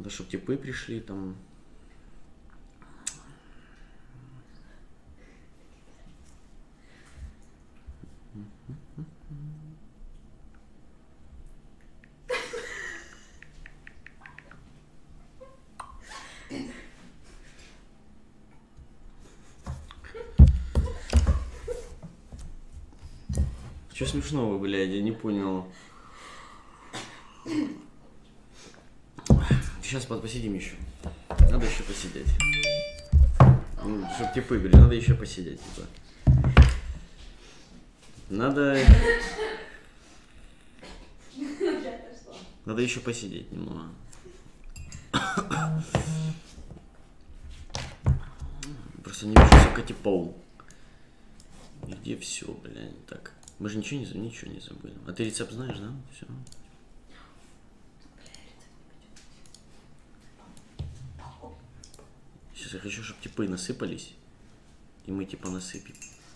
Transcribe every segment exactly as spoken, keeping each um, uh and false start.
Надо, чтобы типы пришли там. Что смешного, блядь, я не понял. Сейчас посидим еще. Надо еще посидеть. Ну, чтоб типы были, надо еще посидеть, типа. Надо... Надо еще посидеть немного. Просто не вижу, сука, типов. Где все, блядь, так. Мы же ничего не, ничего не забудем. А ты рецепт знаешь, да? Все. Сейчас я хочу, чтобы типы насыпались. И мы типа насыпем.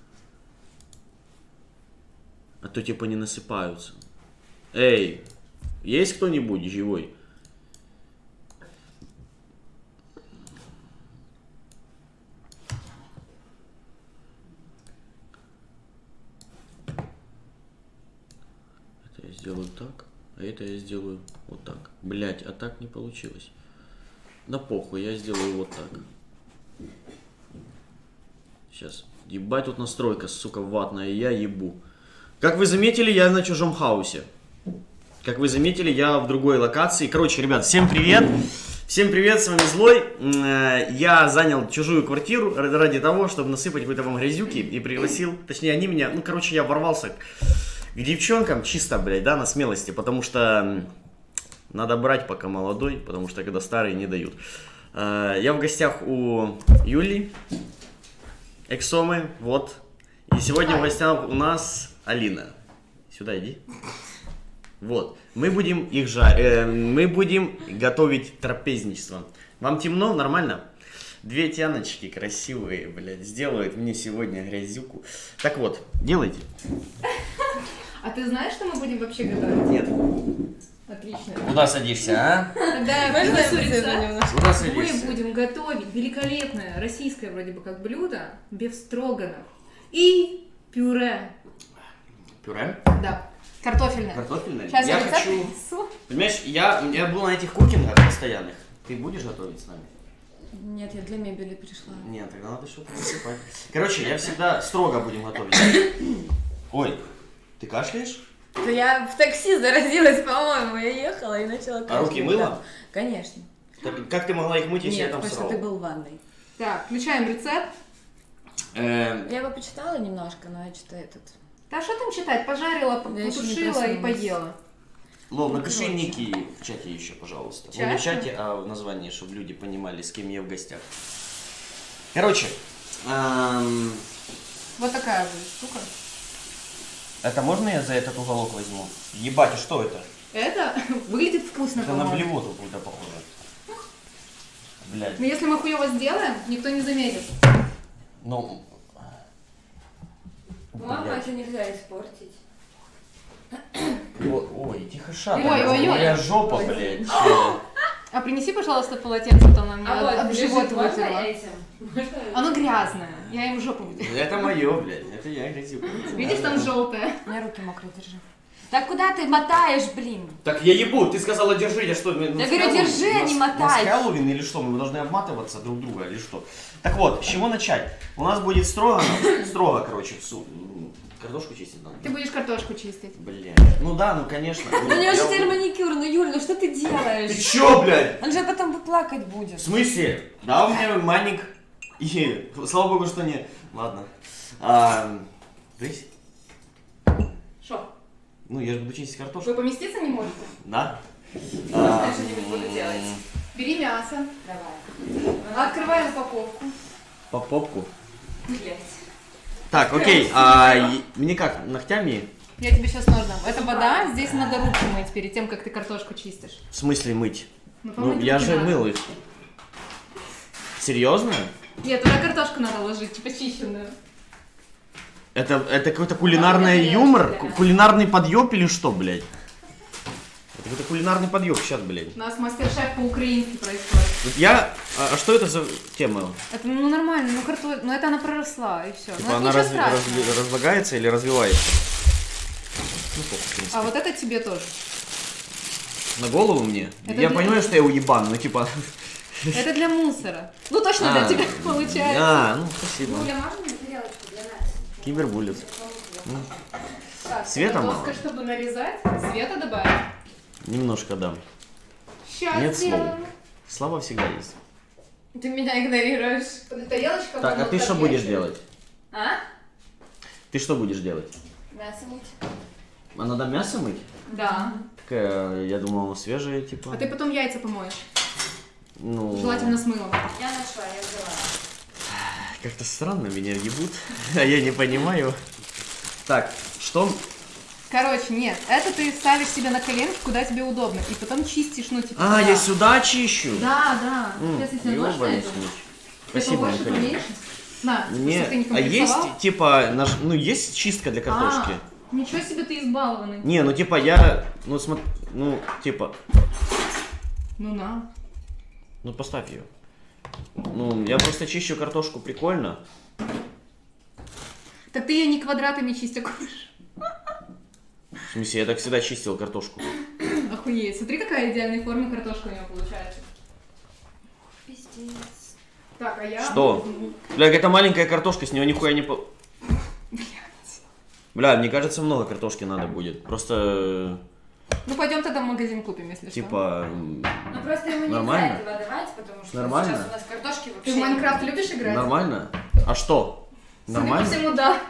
А то типа не насыпаются. Эй, есть кто-нибудь живой? Это я сделаю так, а это я сделаю вот так. Блять, а так не получилось. Да похуй, я сделаю вот так. Сейчас. Ебать, тут настройка, сука, ватная, я ебу. Как вы заметили, я на чужом хаусе. Как вы заметили, я в другой локации. Короче, ребят, всем привет. Всем привет, с вами Злой. Я занял чужую квартиру ради того, чтобы насыпать какой-то вам грязюки. И пригласил, точнее, они меня, ну, короче, я ворвался к, к девчонкам чисто, блядь, да, на смелости. Потому что надо брать, пока молодой, потому что когда старые не дают. Я в гостях у Юли, Эксомы, вот. И сегодня в гостях у нас Алина. Сюда иди. Вот. Мы будем их жарить. Э, мы будем готовить трапезничество. Вам темно? Нормально? Две тяночки красивые, блядь, сделают мне сегодня грязюку. Так вот, делайте. А ты знаешь, что мы будем вообще готовить? Нет. Отлично. Куда садишься, а? Тогда я принесу рецепт. Куда садишься? Мы будем готовить великолепное российское вроде бы как блюдо бефстроганов и пюре. Пюре? Да. Картофельное. Картофельное? Сейчас я рецепт хочу... принесу. Понимаешь, я, я был на этих кукингах постоянных. Ты будешь готовить с нами? Нет, я для мебели пришла. Нет, тогда надо что-то насыпать. Короче, я всегда строго будем готовить. Ой, ты кашляешь? Да я в такси заразилась, по-моему, я ехала и начала кашлять. А руки мыла? Конечно. Так, как ты могла их мыть, если Нет, я там потому срал? что ты был в ванной. Так, включаем рецепт. Эм, Я его почитала немножко, но я что-то этот... Да что там читать? Пожарила, Я еще не потушила и проснулась. поела. Лол, напиши ники в чате еще, пожалуйста. В Ну, не в чате? чате, а в названии, чтобы люди понимали, с кем я в гостях. Короче, эм, Вот такая будет штука. это можно я за этот уголок возьму? Ебать, а что это? Это выглядит вкусно, Это на по-моему. блевоту какую-то похоже. Блядь. Но если мы хуёво сделаем, никто не заметит. Ну... Мама, блядь. это нельзя испортить. Ой, ой, тихо шапка. Ой, ой, ой. Моя жопа, Ой. блядь. Чё? А принеси, пожалуйста, полотенце, там на меня А вот, об живот можно вытерла. этим? Можно? Оно грязное. Я им в жопу вытерла. Это мое, блядь. Это я грязюку. Видишь, там желтое. У меня руки мокрые, держи. Так куда ты мотаешь, блин? Так я ебу, ты сказала держи, я что? Я говорю, держи, а не мотай. Хэллоуин или что? Мы должны обматываться друг друга или что? Так вот, с чего начать? У нас будет строго, строго, короче, в су... Картошку чистить надо. Ты будешь картошку чистить. Блядь. Ну да, ну конечно. Ну у него же теперь маникюр, ну Юль, ну что ты делаешь? Ты чё, блядь? Он же потом плакать В будет. смысле? Да, у меня маник. И слава богу, что не. Ладно. А, здесь? Шо? Ну, я же буду чистить картошку. Вы поместиться не можете? Да? Я что-нибудь буду делать. Бери мясо. Давай. Открываем упаковку. По попку. Блять. Так, окей. А и- мне как, ногтями? Я тебе сейчас нож дам. Это вода, здесь надо руки мыть перед тем, как ты картошку чистишь. В смысле мыть? Ну, Ну, помыть я руки же надо. мыл их. Серьезно? Нет, туда картошку надо ложить, типа чищенную. Это, это какой-то кулинарный юмор? Ку- Кулинарный подъеб или что, блядь? Это Это кулинарный подъем сейчас, блядь. У нас мастер-шеф по-украински происходит. Вот я... А, а что это за тема? Это, ну, нормально, ну, карто... ну, это она проросла, и все. Типа Ну, это она ничего раз- страшного. раз- разлагается или развивается? Ну, похуй, в принципе. А вот это тебе тоже. На голову мне? Это я для- понимаю, что я уебан, но типа... Это для мусора. Ну, точно для А, тебя получается. А, ну спасибо. Юля, можно мне тарелочку для нас? Кибербуллет. Так, Света это мало. доска, чтобы нарезать, света добавить. Немножко дам. Сейчас Нет слов. сделаем. Слава всегда есть. Ты меня игнорируешь. Тарелочка. Так, а ты что будешь делать? А? Ты что будешь делать? Мясо мыть. А надо мясо мыть? Да. Такая, я думал, оно свежее, типа. А ты потом яйца помоешь. Ну, Желательно с мылом. Я нашла, я взяла. как-то странно меня ебут, а я не понимаю. Так, что? Короче, нет, это ты ставишь себе на коленки, куда тебе удобно, и потом чистишь, ну, типа... А, туда. я сюда чищу. Да, да. М, Сейчас, если нож ёбаный найду. случай. Ты Спасибо, побольше, Михаил. поменьше? На, Не, если ты не а есть, комплексовал. типа, наш, ну, есть чистка для картошки? А, ничего себе ты избалованный. Не, ну, типа, я, ну, смотри, ну, типа, Ну на. ну, поставь ее. Ну, я просто чищу картошку прикольно. Так ты ее не квадратами чисти кушаешь. В смысле, я так всегда чистил картошку. Охуеть. Смотри, какая идеальная форма картошка у него получается. Пиздец. Так, а я... Что? Бля, это маленькая картошка, с нее нихуя не по... Бля, мне кажется, много картошки надо будет. Просто, Ну пойдем тогда в магазин купим, если что. типа, м, Ну просто ему нельзя Нормально? этого давать, потому что Нормально? сейчас у нас картошки вообще Ты в Майнкрафт любишь играть? нормально? А что? Судя по Нормально? всему, да.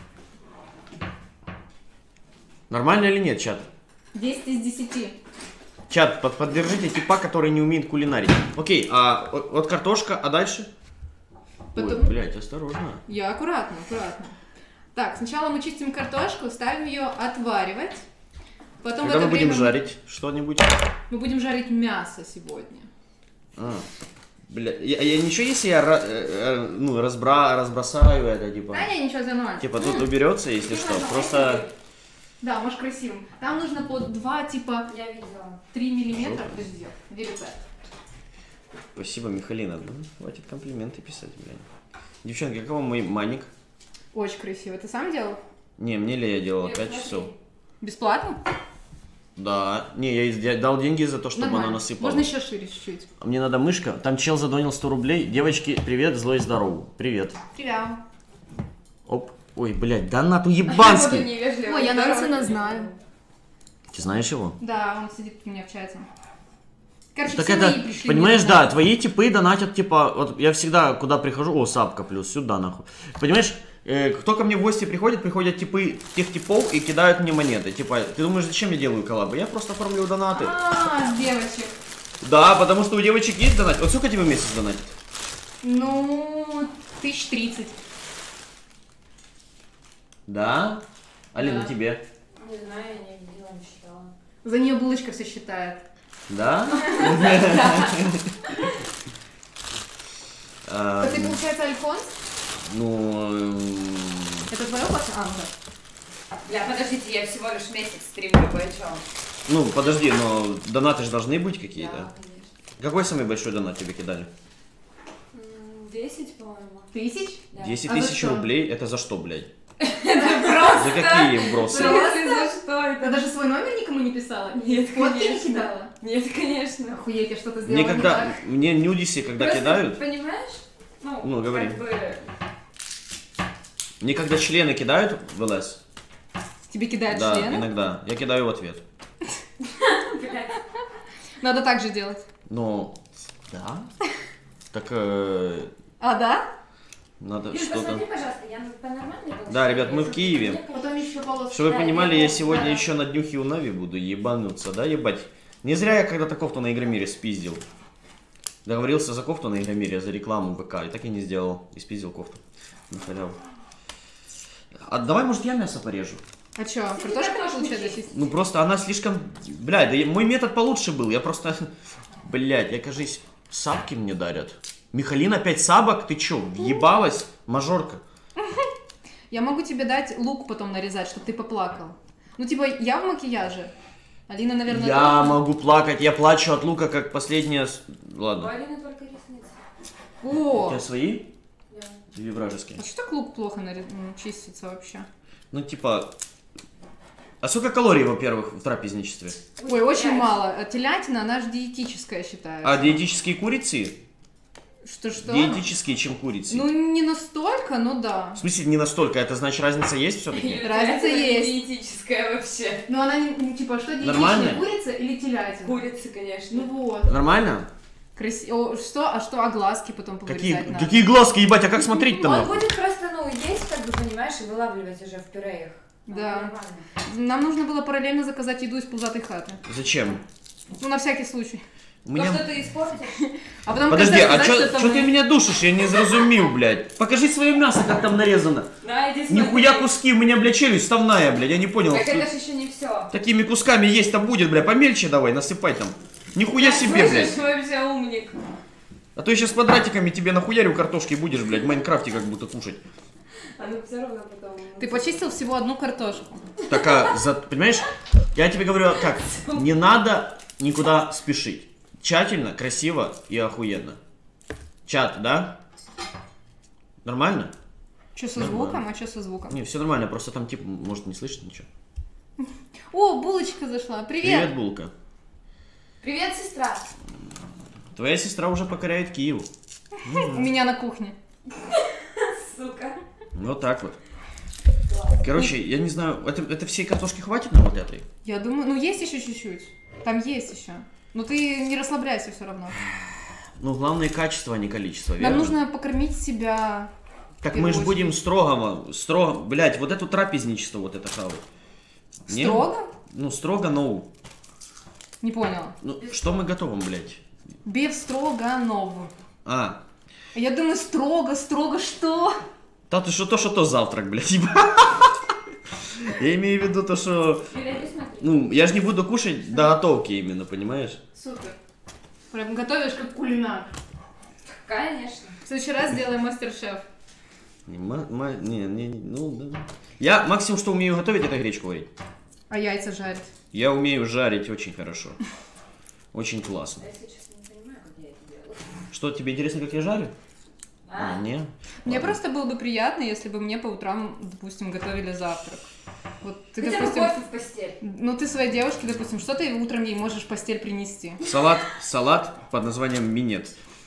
Нормально или нет, чат? десять из десяти. Чат, под- поддержите типа, который не умеет кулинарить. Окей, а вот, вот картошка, а дальше? Потом- Ой, блядь, осторожно. Я аккуратно, аккуратно. Так, сначала мы чистим картошку, ставим ее отваривать. Потом в Когда это мы будем время жарить что-нибудь? Мы будем жарить мясо сегодня. А, бля, я, я ничего, если я ра- э, э, ну, разбра, разбросаю это, типа. А не, ничего, за ноль. Типа тут уберется, если что. Просто. Да, можешь красивым. Там нужно по два, типа, Я видела. три миллиметра. Подожди, где рецепт? Спасибо, Михалина. Ну, хватит комплименты писать, блядь. Девчонки, какого мой маник? Очень красиво. Ты сам делал? Не, мне ли я делала Нет, пять смотри. часов? Бесплатно? Да. Не, я из- я дал деньги за то, чтобы Нормально. она насыпала. Можно еще шире чуть-чуть. А мне надо мышка. Там чел задонил сто рублей. Девочки, привет, злой здоров. Привет. Привет. Оп. Ой, блядь, донат Буду уебанский. невежливо. Ой, я Здорово. Нансена знаю. Ты знаешь его? Да, он сидит у меня в чате. Короче, Так все это, мои пришли. понимаешь, мне да, донаты. твои типы донатят, типа, вот я всегда, куда прихожу, о, сапка плюс, сюда нахуй. Понимаешь, э, кто ко мне в гости приходит, приходят типы тех типов и кидают мне монеты. Типа, ты думаешь, зачем я делаю коллабы? Я просто оформлю донаты. А, с девочек. Да, потому что у девочек есть донат. Вот сколько тебе в месяц донатит? Ну, тысяч тридцать. Да? Алина, Да. тебе? Не знаю, я не видела, не считала. За нее булочка все считает. Да? А, Так ты, получается, Альфонс? Ну, эм, Это твое пацан? А, ну да. Бля, подождите, я всего лишь месяц стримлю кое-что. ну, подожди, но донаты же должны быть какие-то. Да, конечно. Какой самый большой донат тебе кидали? М, Десять, по-моему. Тысяч? Да. десять А за тысяч что? рублей, это за что, блядь? Просто. За какие вбросы? Просто за что Ты это? даже свой номер никому не писала? Нет, Фотки не конечно. кидала? Нет, конечно. Охуеть, я что-то сделала Мне не когда, так. мне нюдиси, когда Просто, кидают, понимаешь? Ну, Ну, говори. как бы... мне когда члены кидают в ЛС, Тебе кидают да, члены? иногда, я кидаю в ответ. Блядь. Надо так же делать. Ну, да. Так, э, А, да? надо Юль, что-то... посмотри, пожалуйста, я по-нормальной Да, ребят, мы в Киеве. Потом еще полоску. Чтобы вы Да, понимали, я я помню, сегодня да. еще на днюхе у Нави буду ебануться, да, ебать? Не зря я когда-то кофту на Игромире спиздил. Договорился за кофту на Игромире, за рекламу в ВК, и так и не сделал. И спиздил кофту. На халяву. А давай, может, я мясо порежу? А чё, картошку картошку получается чистить. чистить? Ну просто она слишком... Блядь, да я- мой метод получше был. Я просто... Блядь, я, кажись, сапки мне дарят. Михалин опять сабок? Ты чё, въебалась? Мажорка. Я могу тебе дать лук потом нарезать, чтобы ты поплакал. Ну, типа, я в макияже. Алина, наверное, Я тоже. могу плакать, я плачу от лука, как последняя... с- У Ладно. Алины только ресницы. У О, тебя свои? Да. Или вражеские? а что так лук плохо наре- м, чистится вообще? Ну, типа... А сколько калорий, во-первых, в трапезничестве? Ой, очень мало. А телятина, она же диетическая считается. А диетические курицы? Что-что? Диетические, чем курицы. Ну, не настолько, но да. В смысле, не настолько, это значит разница есть все-таки? Разница есть. Диетическая вообще. Но она, не- не- типа, что Нормально? диетичная, курица или телятина? Курицы, конечно. Ну вот. Нормально? Краси... О, что? А что, а глазки потом Какие, повырезать надо? какие глазки, ебать, а как смотреть там? Он нахуй? будет просто, ну, есть, как бы, понимаешь, и вылавливать уже в пюре их. Да. Нормально. Нам нужно было параллельно заказать еду из пузатой хаты. Зачем? Ну, на всякий случай. У меня... То, что ты испортишь. А потом Подожди, когда а сказать, чё, что чё там- ты меня душишь? Я не зразумил, блядь. Покажи свое мясо, как там нарезано. Да, иди смотри. Нихуя куски, у меня, блядь, челюсть ставная, блядь, я не понял. Так это же еще не все. Такими кусками есть там будет, блядь, помельче давай, насыпай там. Нихуя себе, блядь. вообще умник. А то я сейчас квадратиками тебе нахуярю картошки будешь, блядь, в Майнкрафте как будто кушать. А ну все равно потом. Ты почистил всего одну картошку. Так, а, за, понимаешь, я тебе говорю как, не надо никуда спешить. Тщательно, красиво и охуенно. Чат, да? Нормально? Что со Нормально. звуком? А что со звуком? Не, все нормально, просто там типа, может, не слышно ничего. О, булочка зашла. Привет, Привет. Булка. Привет, сестра. Твоя сестра уже покоряет Киев. У меня на кухне. Сука. Вот так вот. Короче, я не знаю, это, это всей картошки хватит на вот этой? Я думаю, ну есть еще чуть-чуть. Там есть еще. Но ты не расслабляйся все равно. Ну, главное качество, а не количество, верно? Нам нужно покормить себя. Так в мы первую же будем очередь. строго, строго, блядь, вот эту трапезничество вот это хавать. Не? Строго? Ну, строго, но... Не поняла. Ну, что мы готовим, блядь? Беф Строганов. А, А я думаю, строго, строго что? да ты что то, что то завтрак, блядь. Я имею в виду то, что... Или иди смотри. Ну, я же не буду кушать до готовки именно, понимаешь? Супер. Прям готовишь как кулинар. Конечно. В следующий раз сделаем мастер-шеф. Не, ма- ма- не, не, не, ну, да. Я максимум, что умею готовить, это гречку варить. А яйца жарить. Я умею жарить очень хорошо. Очень классно. Я, если честно, не понимаю, как я это делаю. Что, тебе интересно, как я жарю? А, А? не? Мне Ладно. просто было бы приятно, если бы мне по утрам, допустим, готовили завтрак. Вот ты, Хотя бы допустим, кофе в постель. ну ты своей девушке, допустим, что ты утром ей можешь в постель принести? Салат, салат под названием минет.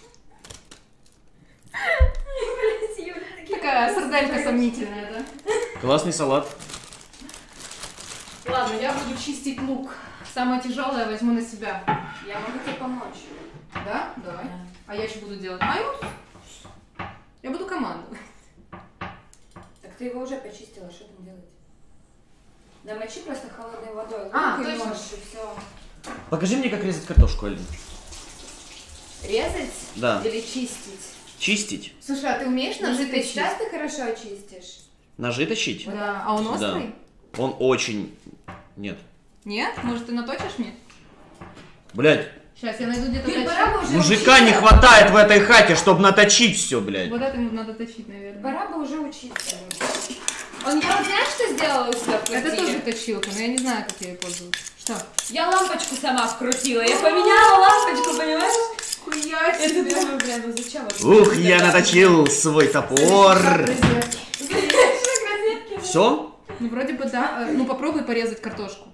Блять, Юля, такие Такая вопросы сарделька задаешь. сомнительная, да? Классный салат. Ладно, я буду чистить лук. Самое тяжелое возьму на себя. Я могу тебе помочь. Да? Давай. Да. А я что буду делать? А я вот- Я буду командовать. Так ты его уже почистила, что там делать? Намочи просто холодной водой. А, лук и точно. нож, и все. Покажи мне, как резать картошку, Алин. Резать? Да. Или чистить? Чистить. Слушай, а ты умеешь Ну, ножи ты точить? сейчас ты хорошо чистишь? Ножи тащить? Да. А он острый? Он очень... Нет. Нет? Может, ты наточишь мне? Блядь, Сейчас, я найду где-то Юль, точить. пора бы уже мужика не учиться. хватает в этой хате, чтобы наточить все, блядь. Вот это ему надо точить, наверное. Пора бы уже учиться. Он, я вот знаешь, что сделала у себя в Это квартире? тоже точилка, но я не знаю, как я ее пользуюсь. Что? Я лампочку сама вкрутила. Я поменяла лампочку, понимаешь? Хуя Я думаю, бля, ну зачем? вот Ух, это я делать? наточил свой топор. Знаешь, розетки. Все? Ну, вроде бы да. Э, Ну, попробуй порезать картошку.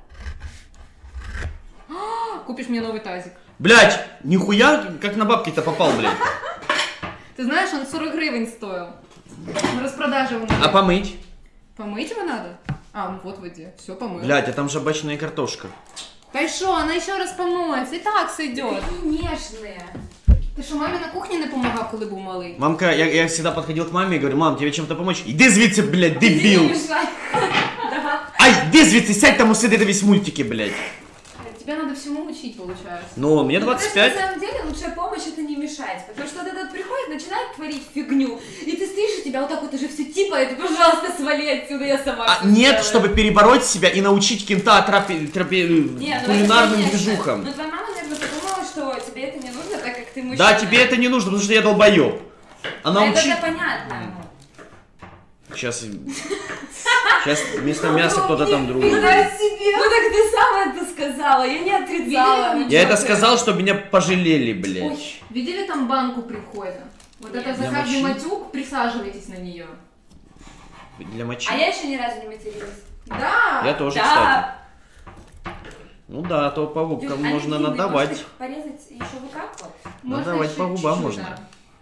А, Купишь мне новый тазик. Блядь, нихуя, как на бабки-то попал, блядь. Ты знаешь, он сорок гривен стоил. На распродаже его А надо. помыть? Помыть его надо? А, ну вот в воде. Все, помыл. Блядь, а там же бачная картошка. Да и шо, она еще раз помоется, і так сойдет. Такие нежные. Ти що, мамі на кухні не допомагав, коли був малий? Мамка, я, я всегда подходил к маме и говорю, мам, тебе чем-то помочь? Иди звідси, блядь, Не дебил. мешай. Да. Ай, иди звідси, сядь там усиди дивись мультики, блядь. Тебе надо всему учить, получается. Ну, мне Ну, двадцать потому что пять. на самом деле лучшая помощь это не мешать. Потому что вот этот приходит, начинает творить фигню. И ты стоишь, и тебя вот так вот уже все типает. И, пожалуйста, свали отсюда, я сама А, всё нет, сделаю. чтобы перебороть себя и научить кента трапе, трапе, Не, ну это кулинарным конечно. движухам. Но твоя мама, наверное, подумала, что тебе это не нужно, так как ты мужчина. Да, тебе это не нужно, потому что я долбоеб. Она А это учит... да понятно. Сейчас... Сейчас вместо мяса кто-то там другой. Ну так ты сама это сказала, я не отрицала. Видели? Я это сказал, чтобы меня пожалели, блядь. Ой, видели там банку прихода? Вот Нет. это за Для каждый мочи? матюк присаживайтесь на нее. Для мочи. А я еще ни разу не материлась. Да! Я тоже, Да. кстати. Ну да, а то по губкам Они можно длинные, надавать. может, их порезать еще вот так вот? Можно Надавать еще по губам чуть-чуть, можно.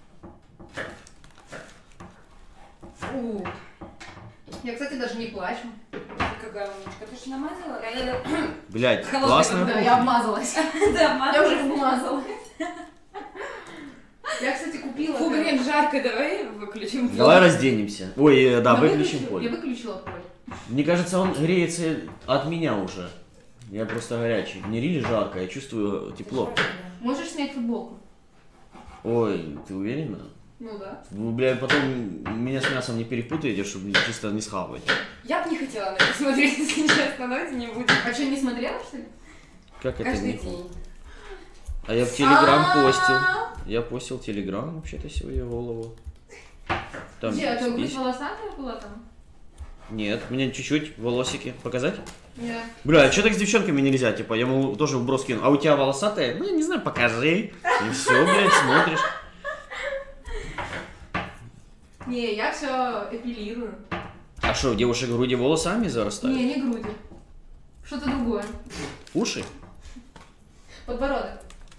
да. У. Я, кстати, даже не плачу. Какая умничка, ты же намазала? Блядь, Холодный, классно. Да, я обмазалась. Да, Я уже обмазалась. Я, кстати, купила... Фу, это- блин, жарко, давай выключим. Давай разденемся. Ой, э, да, Я выключим выключила- поле. Я выключила поле. Мне кажется, он греется от меня уже. Я просто горячий. Мне рили жарко, я чувствую тепло. Можешь снять футболку? Ой, ты уверена? Ну да. Вы, бля, потом меня с мясом не перепутаете, чтобы чисто не схавать. Я бы не хотела на это смотреть, если честно, давайте не будем. А что, не смотрела, что ли? Как это Каждый не? день. А я в Телеграм А-а-а. постил. Я постил Телеграм вообще-то свою голову. Там Где, а ты грудь спись. волосатая была там? Нет, мне чуть-чуть волосики показать. Нет. Бля, а что так с девчонками нельзя? Типа, я могу тоже вброс кину. А у тебя волосатая? Ну, я не знаю, покажи. И все, блядь, смотришь. Не, я все эпилирую. А что, у девушек груди волосами зарастают? Не, не груди. Что-то другое. Уши? Подбородок.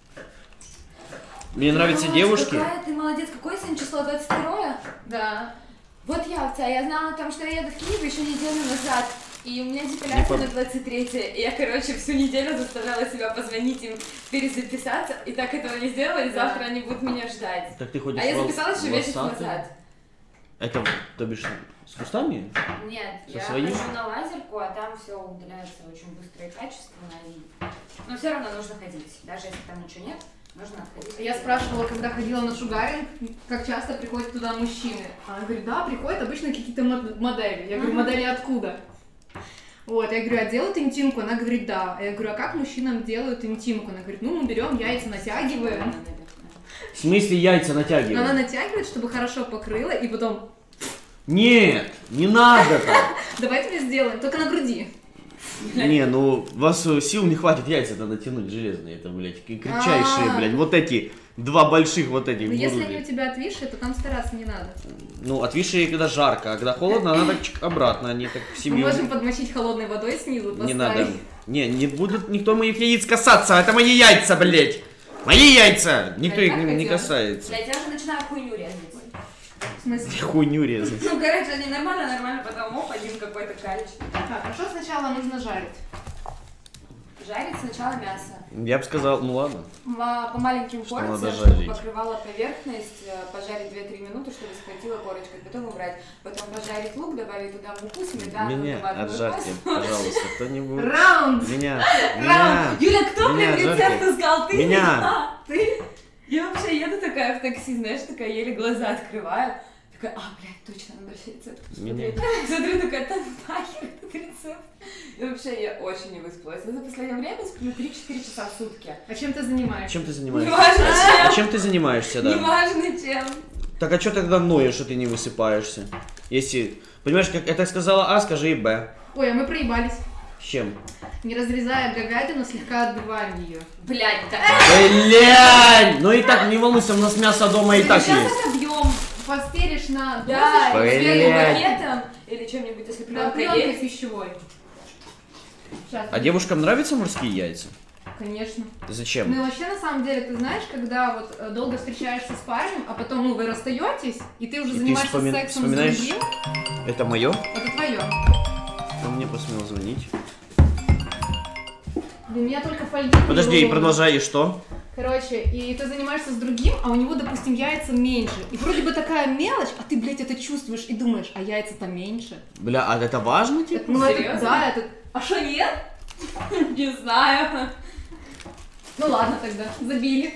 Мне нравятся Ой, девушки. Какая ты молодец, какое сегодня число, двадцать второе? Да. Вот я у тебя, я знала там, что я еду в Киев еще неделю назад, и у меня депиляция Не на двадцать третье, и я, короче, всю неделю заставляла себя позвонить им, перезаписаться, и так этого не сделала, и Да. завтра они будут меня ждать. Так ты ходишь А я вол- записалась еще месяц волосатый? назад. Это, то бишь, с кустами? Нет, Со я своим? хожу на лазерку, а там все удаляется очень быстро и качественно, и... но все равно нужно ходить, даже если там ничего нет, нужно отходить. Я спрашивала, когда ходила на шугаринг, как часто приходят туда мужчины. Она говорит, да, приходят обычно какие-то мод- модели. Я говорю, модели откуда? Вот, я говорю, а делают интимку? Она говорит, да. А я говорю, а как мужчинам делают интимку? Она говорит, ну, мы берем яйца, натягиваем. В смысле яйца Она натягивают? натягивает, чтобы хорошо покрыла, и потом, Нет, не надо так. давайте мы сделаем, только на груди. Не, ну, у вас э, сил не хватит яйца-то натянуть железные, это, блядь, к- кричайшие, А. блядь, вот эти, два больших вот этих Но если будут, они у блядь. тебя отвисшие, то там стараться не надо. Ну, отвисшие, когда жарко, а когда холодно, надо чик обратно, они так в Мы семью. можем подмочить холодной водой снизу, Не поставить. надо. Не, не будет никто моих яиц касаться, это мои яйца, блядь. Мои яйца! Никто А их как не, не хотела? касается. Блядь, я уже начинаю хуйню резать. В смысле? Хуйню резать. Ну, короче, они нормально, нормально, потом оп, один какой-то калич. Так, а что сначала нужно жарить? Жарить сначала мясо. Я бы сказал, ну ладно. Ма- По маленьким Что порциям, надо чтобы жарить? покрывала поверхность, э, пожарить две-три минуты, чтобы схватила корочкой, потом убрать. Потом пожарить лук, добавить туда муку, сметану, Меня томатную отжарьте, пасту. пожалуйста, кто-нибудь. Раунд! Меня, Раунд. меня. Юля, кто, Меня блин, жарьте. рецепт искал? Ты? Меня. А, ты? Я вообще еду такая в такси, знаешь, такая еле глаза открываю. Такая, а, блядь, точно, надо вообще рецепт Меня. посмотреть. Смотрю, такая, там нахер этот рецепт. И вообще я очень не выспалась. Я за последнее время сплю три-четыре часа в сутки. А чем ты занимаешься? Чем ты занимаешься? Неважно А чем. чем ты занимаешься, да? Неважно чем. Так а что тогда ноешь, что ты не высыпаешься? Если, понимаешь, как это сказала А, скажи и Б. Ой, а мы проебались. С чем? Не разрезая говядину, слегка отбиваем ее. Блядь, да. Блядь! Ну и так, не волнуйся, у нас мясо дома и так Сейчас есть. отобьем. Постелишь на Да, Блядь. или пакетом, или чем-нибудь, если на пленка пленкой есть. пищевой. Сейчас. А девушкам нравятся морские яйца? Конечно. Зачем? Ну и вообще, на самом деле, ты знаешь, когда вот э, долго встречаешься с парнем, а потом, ну, вы расстаетесь, и ты уже И ты занимаешься вспоми- сексом вспоминаешь? с другим, Это мое? это твое. Кто мне посмел звонить? У меня только фольги. Подожди, и неудобно. продолжай, и что? Короче, и ты занимаешься с другим, а у него, допустим, яйца меньше. И вроде бы такая мелочь, а ты, блядь, это чувствуешь и думаешь, а яйца-то меньше. Бля, а это важно, Это, типа? ну, это, Серьезно? да, это... А что, нет? Не знаю. Ну ладно тогда, забили.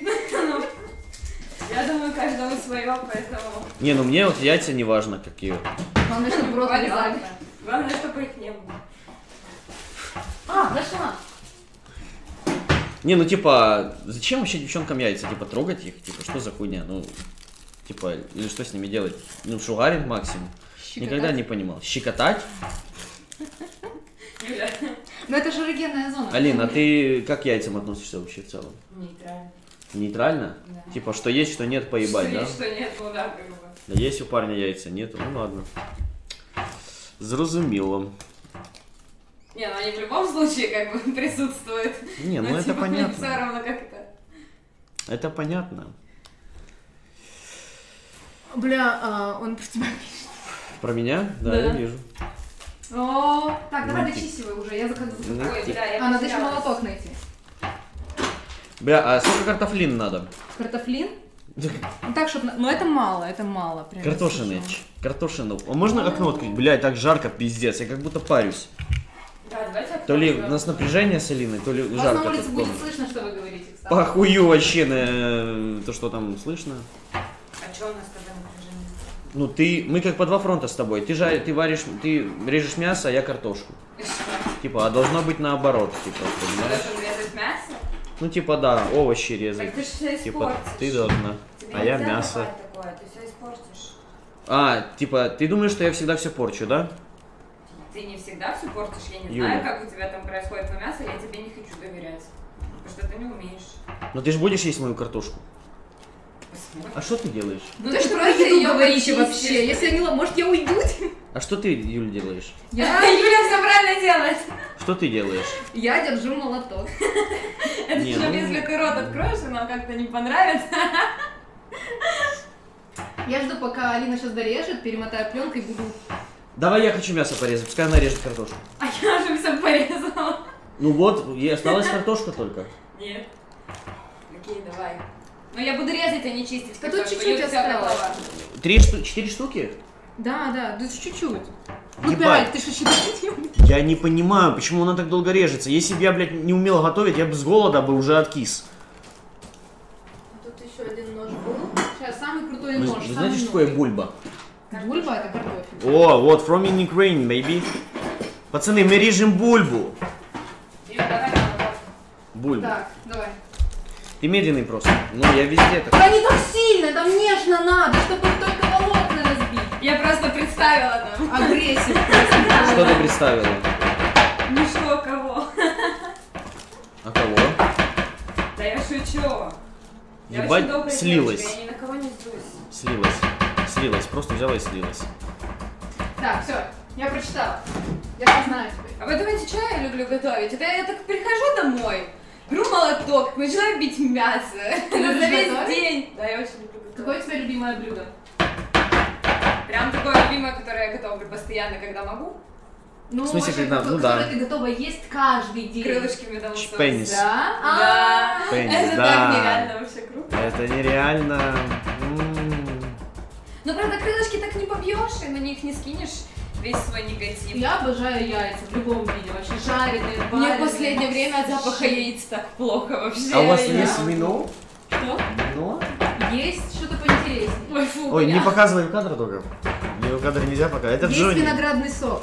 Я думаю, каждому свое, поэтому... Не, ну мне вот яйца не важно какие. Главное, чтобы в рот не Понятно. залез. Главное, чтобы их не было. А, нашла. Не, ну типа, зачем вообще девчонкам яйца? Типа, трогать их? Типа, что за хуйня? Ну, типа, или что с ними делать? Ну, шугаринг максимум. Щекотать. Никогда не понимал. Щекотать? Юля. Ну это же эрогенная зона. Алина, а ты как к яйцам относишься вообще в целом? Нейтрально. Нейтрально? Да. Типа, что есть, что нет, поебать, Что да? есть, что нет, ну да, как бы. Да есть у парня яйца, нету, ну ладно. Зрозуміло. Не, ну они в любом случае как бы присутствуют. Не, ну Но, это типа, мне понятно. все равно как это. Это понятно. Бля, а, он про тебя пишет. Про меня? Да, Да. я вижу. О, так, давай Найти. дочисивай уже, я заказываю. Ну, Ой, бля, я А, надо еще потерялась. молоток найти. Бля, а сколько картофлин надо? Картофлин? Ну так, чтобы... Ну это мало, это мало. Прям, Картошины. если что. Картошину. А можно окно открыть? Блядь, так жарко, пиздец. Я как будто парюсь. Да, давайте То ли откроем. у нас напряжение с Алиной, то ли У вас жарко. на улице тут будет дома. слышно, что вы говорите, кстати. Похую вообще на то, что там слышно. А что у нас тогда напряжение? Ну ты, мы как по два фронта с тобой. Ты жаришь, ты варишь, ты режешь мясо, а я картошку. И что? Типа, а должно быть наоборот, типа, Ты понимаешь? должен резать мясо? Ну типа да, овощи резать. Так ты ж все Типа испортишь. ты должна, Тебе а я нельзя мясо. давать такое, ты все испортишь. А, типа, ты думаешь, что я всегда все порчу, да? Ты не всегда все портишь, я не Юля. знаю, как у тебя там происходит, но мясо я тебе не хочу доверять. Потому что ты не умеешь. Но ты же будешь есть мою картошку. Посмотрим. А что ты делаешь? Ну ты что про просто еду её говорите почистишь. вообще? Если я не... л- Может, я уйду? А что ты, Юль, делаешь? Я... Юля все правильно делает. Что ты делаешь? Я держу молоток. Это Не, причем, ну- если ты рот откроешь, и нам как-то не понравится. Я жду, пока Алина сейчас дорежет, перемотаю пленкой и буду... Давай я хочу мясо порезать, пускай она режет картошку. А я уже все порезала. Ну вот, и осталась картошка только. Нет. Окей, давай. Но я буду резать, а не чистить. Да тут картошку. чуть-чуть Юля, всё осталось. готово. Три штуки, четыре штуки? Да, да, да чуть-чуть. Ну Ебать. пять, ты что считаешь? Я не понимаю, почему она так долго режется. Если бы я, блядь, не умел готовить, я бы с голода бы уже откис. Тут еще один нож был. Сейчас, самый крутой Вы, нож. вы самый знаете, что новый. такое бульба? Бульба это картофель. О, вот, from in Ukraine, baby. Пацаны, мы режем бульбу. Юля, давай молоток. Бульбу. Так, давай. Ты медленный просто. Ну, я везде так. Да не так сильно, там нежно надо, чтобы только волокна разбить. Я просто представила там. Агрессив. Что ты представила? Ну что, кого? А кого? Да я шучу. Я Ебать, очень добрая слилась. девочка, я ни на кого не злюсь. Слилась. Слилась. Просто взяла и слилась. Так, все, я прочитала. Я все знаю теперь. А вы думаете, что я люблю готовить? Это я так прихожу домой, беру молоток, начинаю бить мясо. Ты Это любишь за весь готовить? день. Да, я очень люблю Какое готовить. у тебя любимое блюдо? Прям такое любимое, которое я готовлю постоянно, когда могу. Ну, В смысле, вообще, когда- ко- ну которое да. ты готова есть каждый день. Крылышки медового Пенис. соуса. Да? Да. А, Пенис, Это да. так нереально вообще круто. Это нереально. М. Но правда, крылышки так не побьешь, и на них не скинешь весь свой негатив. Я обожаю яйца в любом виде, вообще жареные, Мне в вареные. последнее время от запаха яиц так плохо вообще. А у вас Я- есть вино? Что? Вино? Есть что-то поинтереснее. Ой, фу, Ой, не бля. показывай в кадр только. Не в кадр нельзя пока. Это Есть Джонни. виноградный сок.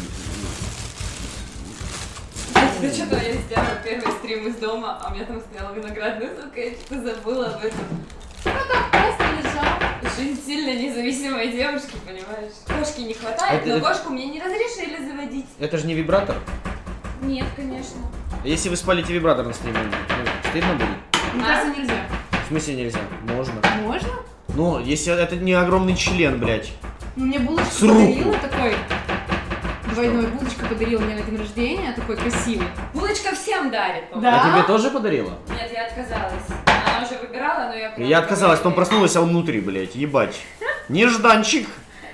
Да что-то я сделала первый стрим из дома, а у меня там стоял виноградный сок, и я что-то забыла об этом. Просто лежал. Жизнь сильно независимой девушки, понимаешь? Кошки не хватает, Это- но это- кошку мне не разрешили заводить. Это же не вибратор. Нет, конечно. Если вы спалите вибратор на стриме, ну, стыдно будет? Мне А? кажется, нельзя. В смысле нельзя? Можно. Можно? Ну, если это не огромный член, блядь. Ну, мне булочку С руку. подарила такой. Двойной булочку подарила мне на день рождения, такой красивый. Булочка всем дарит, по-моему. Да? А тебе тоже подарила? Нет, я отказалась. Она уже выбирала, но я... прям Я отказалась, потом говорю, проснулась, а он внутри, блядь, ебать. Нежданчик.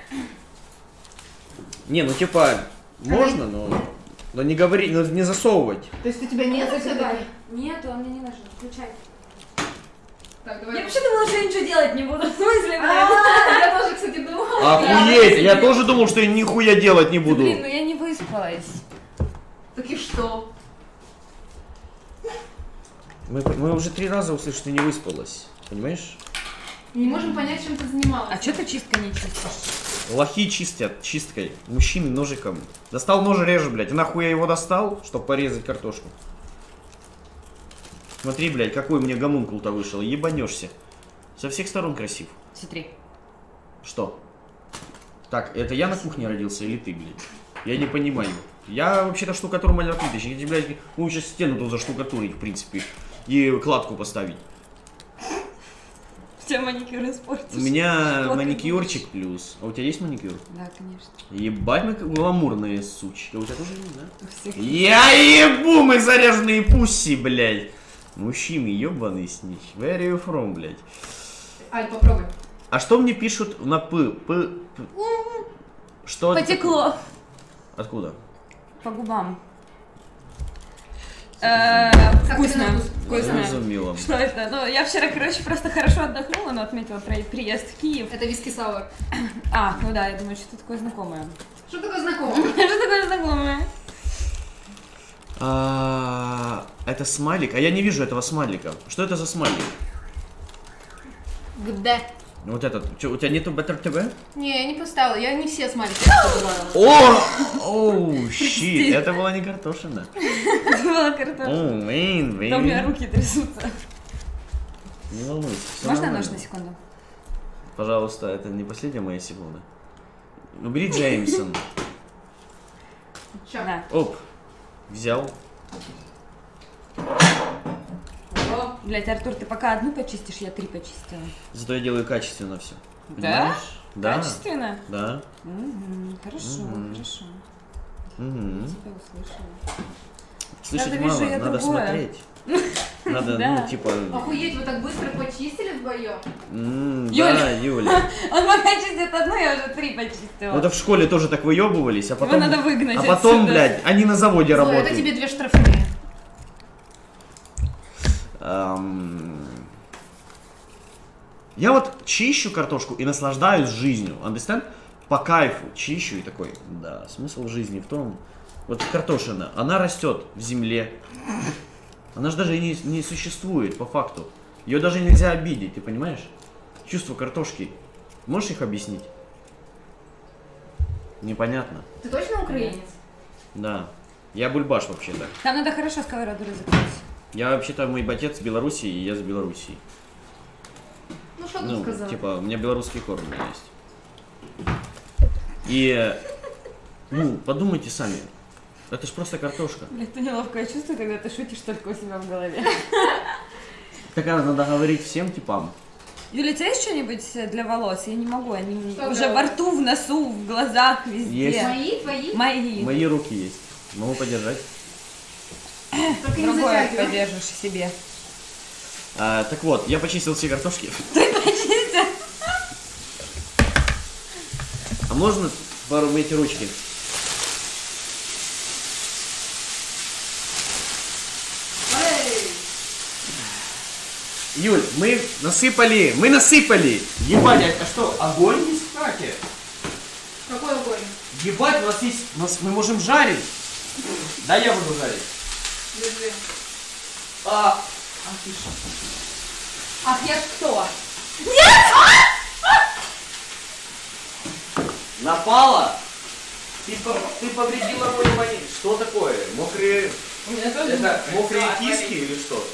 Не, ну типа, можно, но, но не говори, но не засовывать. То есть у тебя нет «Ой, все-таки? давай». Нет, он мне не нужен. Включай. Так, Я давай. вообще думала, что я ничего делать не буду. В смысле, блин? А, я тоже, кстати, думала. Охуеть, я тоже думал, что я нихуя делать не буду. Блин, ну я не выспалась. Так и что? Мы, мы уже три раза услышали, что ты не выспалась, понимаешь? Не можем понять, чем ты занималась. А что ты чистка не чистишь? Лохи чистят чисткой, мужчины ножиком. Достал нож, режу, блядь. И нахуй я его достал, чтобы порезать картошку. Смотри, блядь, какой у меня гомункул-то вышел, ебанешься. Со всех сторон красив. Смотри. Что? Так, это я на кухне родился или ты, блядь? Я не понимаю. Я вообще-то штукатур маляр-плиточник. Я, блядь, могу сейчас стену тут заштукатурить, в принципе. И кладку поставить. У тебя маникюр испортишь. У меня Вот маникюрчик плюс. А у тебя есть маникюр? Да, конечно. Ебать мы как гламурные сучки. А у тебя тоже есть, да? У всех. Я ебу, мы заряженные пусси, блядь. Мужчины, ебаный снич. Where are you from, блядь? Аль, попробуй. А что мне пишут на п? п, п? Что? это Потекло. такое? Откуда? По губам. Как Вкусно. тебе на вкус? Вкусно. Разумела. Что это? Ну, я вчера, короче, просто хорошо отдохнула, но отметила про приезд в Киев. Это виски сауэр. А, ну да, я думаю, что такое знакомое. Что такое знакомое? Что такое знакомое? А, это смайлик? А я не вижу этого смайлика. Что это за смайлик? Где? Вот этот. Чё, у тебя нету Better ти ви? Не, я не поставила, я не все смайлики добавила. О! Оу, щит. Это была не картошина. Это была картошка. О, вейн, Да у меня вейн. руки трясутся. Не волнуйся. всё Можно нормально. нож на секунду? Пожалуйста, это не последняя моя секунда. Убери Джеймсон. Чё? Да. Оп. Взял. О, блять, Артур, ты пока одну почистишь, я три почистила. Зато я делаю качественно все. Да? Да. Качественно? Да. Мгм, хорошо, Мгм. хорошо. Угу. Тебя услышала. Слышать Надо, вижу, мало, я надо другое. смотреть. Надо, Да. ну, типа... Охуеть, вы так быстро почистили вдвоем? м, Юля. Да, Юля. Он пока чистит одну, я уже три почистила. Ну, это в школе тоже так выебывались, а потом... надо выгнать А потом, отсюда. блядь, они на заводе Зоя, работают. это тебе две штрафные. Ам, Я вот чищу картошку и наслаждаюсь жизнью. Understand? По кайфу чищу и такой, да, смысл жизни в том... Вот картошина, она растет в земле. Она же даже и не, не существует по факту. Ее даже нельзя обидеть, ты понимаешь? Чувство картошки. Можешь их объяснить? Непонятно. Ты точно украинец? Да. Я бульбаш вообще-то. Там надо хорошо сковороду разогреть. Я вообще-то мой отец с Белоруссии, и я с Белоруссии. Ну что тут Ну, сказать? типа, у меня белорусский корни есть. И, ну, подумайте сами. Это ж просто картошка. Блять, это неловкое чувство, когда ты шутишь только у себя в голове. Так надо говорить всем типам. Юля, у тебя есть что-нибудь для волос? Я не могу, они Что уже для во волос? рту, в носу, в глазах, везде. Есть. Мои, твои? Мои. Мои руки есть. Могу подержать. Только не Другое затягивай. подержишь себе. А, так вот, я почистил все картошки. А можно пару мыть ручки? Эй! Юль, мы насыпали, мы насыпали. Ебать, а что, огонь есть в хате? Какой огонь? Ебать, у нас есть, у нас, мы можем жарить. Да, я буду жарить. Держи. А, Ах, я ж кто? напала? Ты, по- ты повредила мою монету. Что такое? Мокрые... У меня тоже Это мокрые киски или что?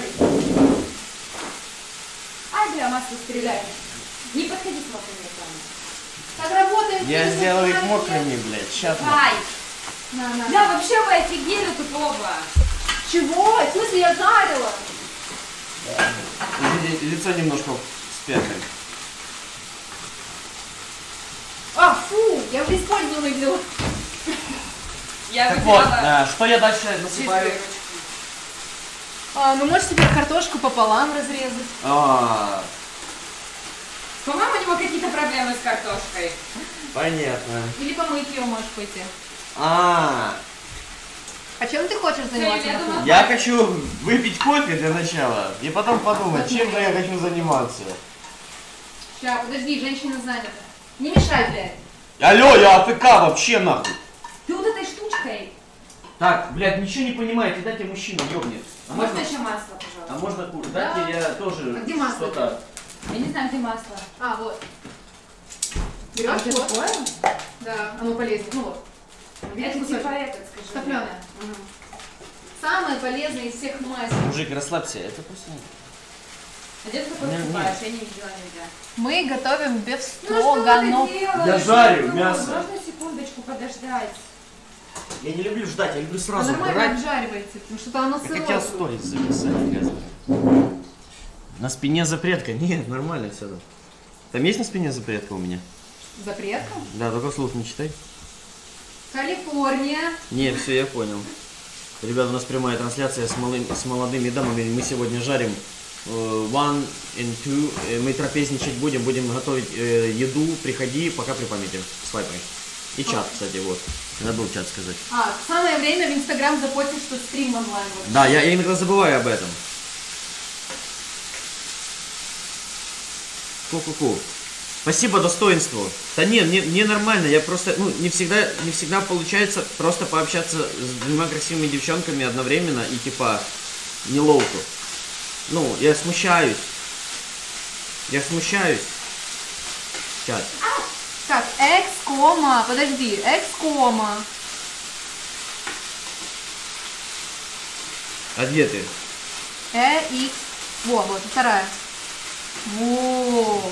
Ай, бля, масло стреляет. Не подходи с мокрыми руками. Так работаем. Я ты сделал их забывай. мокрыми, блядь. Сейчас. Ай! На, на. Да, вообще вы офигели тупого. Чего? В смысле, я жарила? Лицо немножко спятое. А, фу, я уже использованный взяла. Я Так вот, выбирала а, что я дальше чистые насыпаю? ручки. А, ну можешь теперь картошку пополам разрезать. А, По-моему, у него какие-то проблемы с картошкой. понятно. Или помыть ее можешь пойти. А, А чем ты хочешь заниматься? я на думала- кухне? я хочу выпить кофе для начала и потом подумать, чем же я хочу заниматься. Ща, подожди, женщина занята. Не мешай, блядь. Алло, я АФК вообще нахуй. Ты вот этой штучкой. Так, блядь, ничего не понимаете, дайте мужчину, ёбнет. А Можно можно, еще масло, а пожалуйста? можно кур? Дайте я тоже А где масло? что-то. Я не знаю, где масло. А, вот. А Берешь где вот. такое? Да, оно полезно. Ну вот. Видишь, Это кусочек? типа этот, скажи. Топленое. Самое полезное из всех масел. Мужик, расслабься, это просто... А где ты такой Не, не. покупаешь? Я не видела нигде. Мы готовим Ну бефстроганов. что ты делаешь? Я жарю Ну, мясо. Можно секундочку подождать? Я не люблю ждать, я люблю А сразу нормально брать. обжаривается, потому что оно Как сырое. я тут. сторис записать, грязно. На спине запретка. Нет, нормально все там. Там есть на спине запретка у меня? Запретка? Да, только вслух не читай. Калифорния. Не, все, я понял. Ребята, у нас прямая трансляция с, малым, с молодыми дамами. Мы сегодня жарим э, one and two. Э, мы трапезничать будем, будем готовить э, еду. Приходи, пока при памяти. Свайпай. И чат, кстати, вот. Забыл чат сказать. А, самое время в Инстаграм запостить, что стрим онлайн. Вот. Да, я, я иногда забываю об этом. Ку-ку-ку. Спасибо, достоинству. Да не, мне, мне нормально, я просто, ну, не всегда, не всегда получается просто пообщаться с двумя красивыми девчонками одновременно и типа неловко. Ну, я смущаюсь. Я смущаюсь. Чат. Так, экс-кома, подожди, экс-кома. А где ты? Э, Икс. Во, вот, вторая. Во.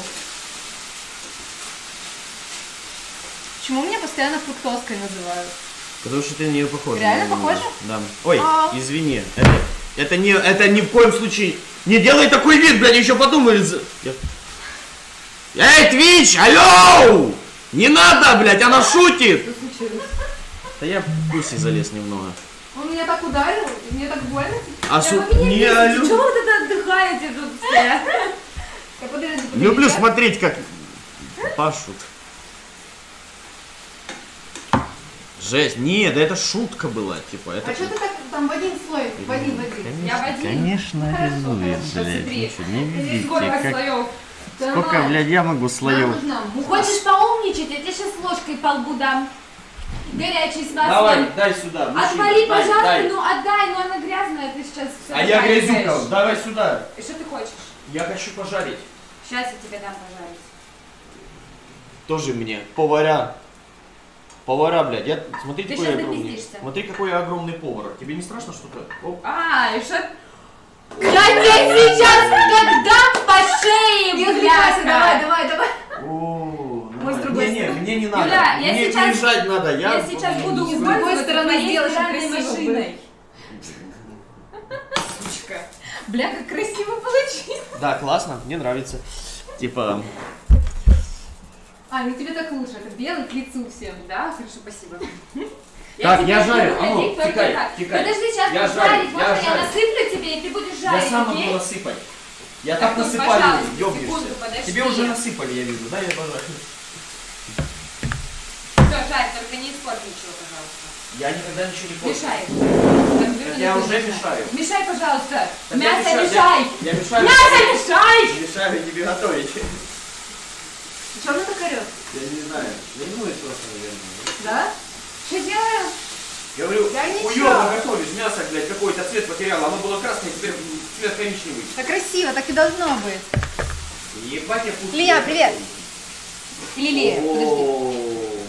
Почему меня постоянно фруктоской называют? Потому что ты на нее похожа. Реально немного. похожа? Да. Ой, А. извини. Это, это, не, это ни в коем случае. Не делай такой вид, блядь, еще подумали. за- Я- Эй, Твич, алло! Не надо, блядь, она шутит! Что случилось? Да я в гуси залез немного. Он меня так ударил, и мне так больно. А Да шу... вы меня Не, бесите, лю- чего вы тут отдыхаете тут все? Я подожди, подожди. люблю смотреть, как пашут. Жесть, не, да это шутка была, типа, это... А что ты так там в один слой? В один, в один. Я в один. Конечно, Хорошо, рисует, хорошо, блядь. смотри. Вы что, не видите, Сколько как... слоев? Да Сколько, нормально. блядь, я могу Нам слоев? нужна мука. Хочешь поумничать? Я тебе сейчас ложкой по лбу дам. Горячий с маслом. дай сюда. Отвали, пожалуйста, ну отдай, ну она грязная, ты сейчас все А я грязюка, давай сюда. И что ты хочешь? Я хочу пожарить. Сейчас я тебе дам пожарить. Тоже мне. Повара. Повара, блядь. Я... Смотри, Ты какой щас я огромный. напиздишься. Смотри, какой я огромный повар. Тебе не страшно что-то? Оп. А, и что? Я тебе сейчас как дам по шее, Не отвлекайся, давай, бляха! давай, давай. О, Мой с нормально. другой Не, не, стороны. мне не надо. Юля, я мне сейчас- уезжать надо. Я, Я сейчас буду С другой использовать стороны твоей сделаешь, стиральной красиво машиной. Сучка. Бля, как красиво получилось. Да, классно, мне нравится. Типа, А, ну тебе так лучше, это белый к лицу всем. Да, хорошо, спасибо. Так, я теперь жарю. буду А ну, ходить только тикай, так. тикай. Подожди, сейчас Я буду жарю, жарить. я Можно я жарю. насыплю тебе, и ты будешь я жарить, сам окей? могу насыпать. Я Так, так ну, насыпаю, пожалуйста, ёбнешься. секунду, подожди. Тебе уже насыпали, я вижу, да, я пожарю. Все, жарь, только не испорти ничего, пожалуйста. Я никогда ничего не портю. Мешай. Так я уже мешаю. Мешай, пожалуйста. Так я Мясо мешаю, мешай. Я, я мешаю. Мясо мешай. Мешаю тебе готовить. Что она так орёт? Я не знаю. Я не думаю, просто, наверное. Да? Что делаю? Говорю, Да ничего. уёбно готовишь, мясо, блядь, какой-то цвет потеряло. Оно было красное, теперь цвет коричневый. Так красиво, так и должно быть. Ебать я пустил. Илья, привет. Лилия, подожди. О,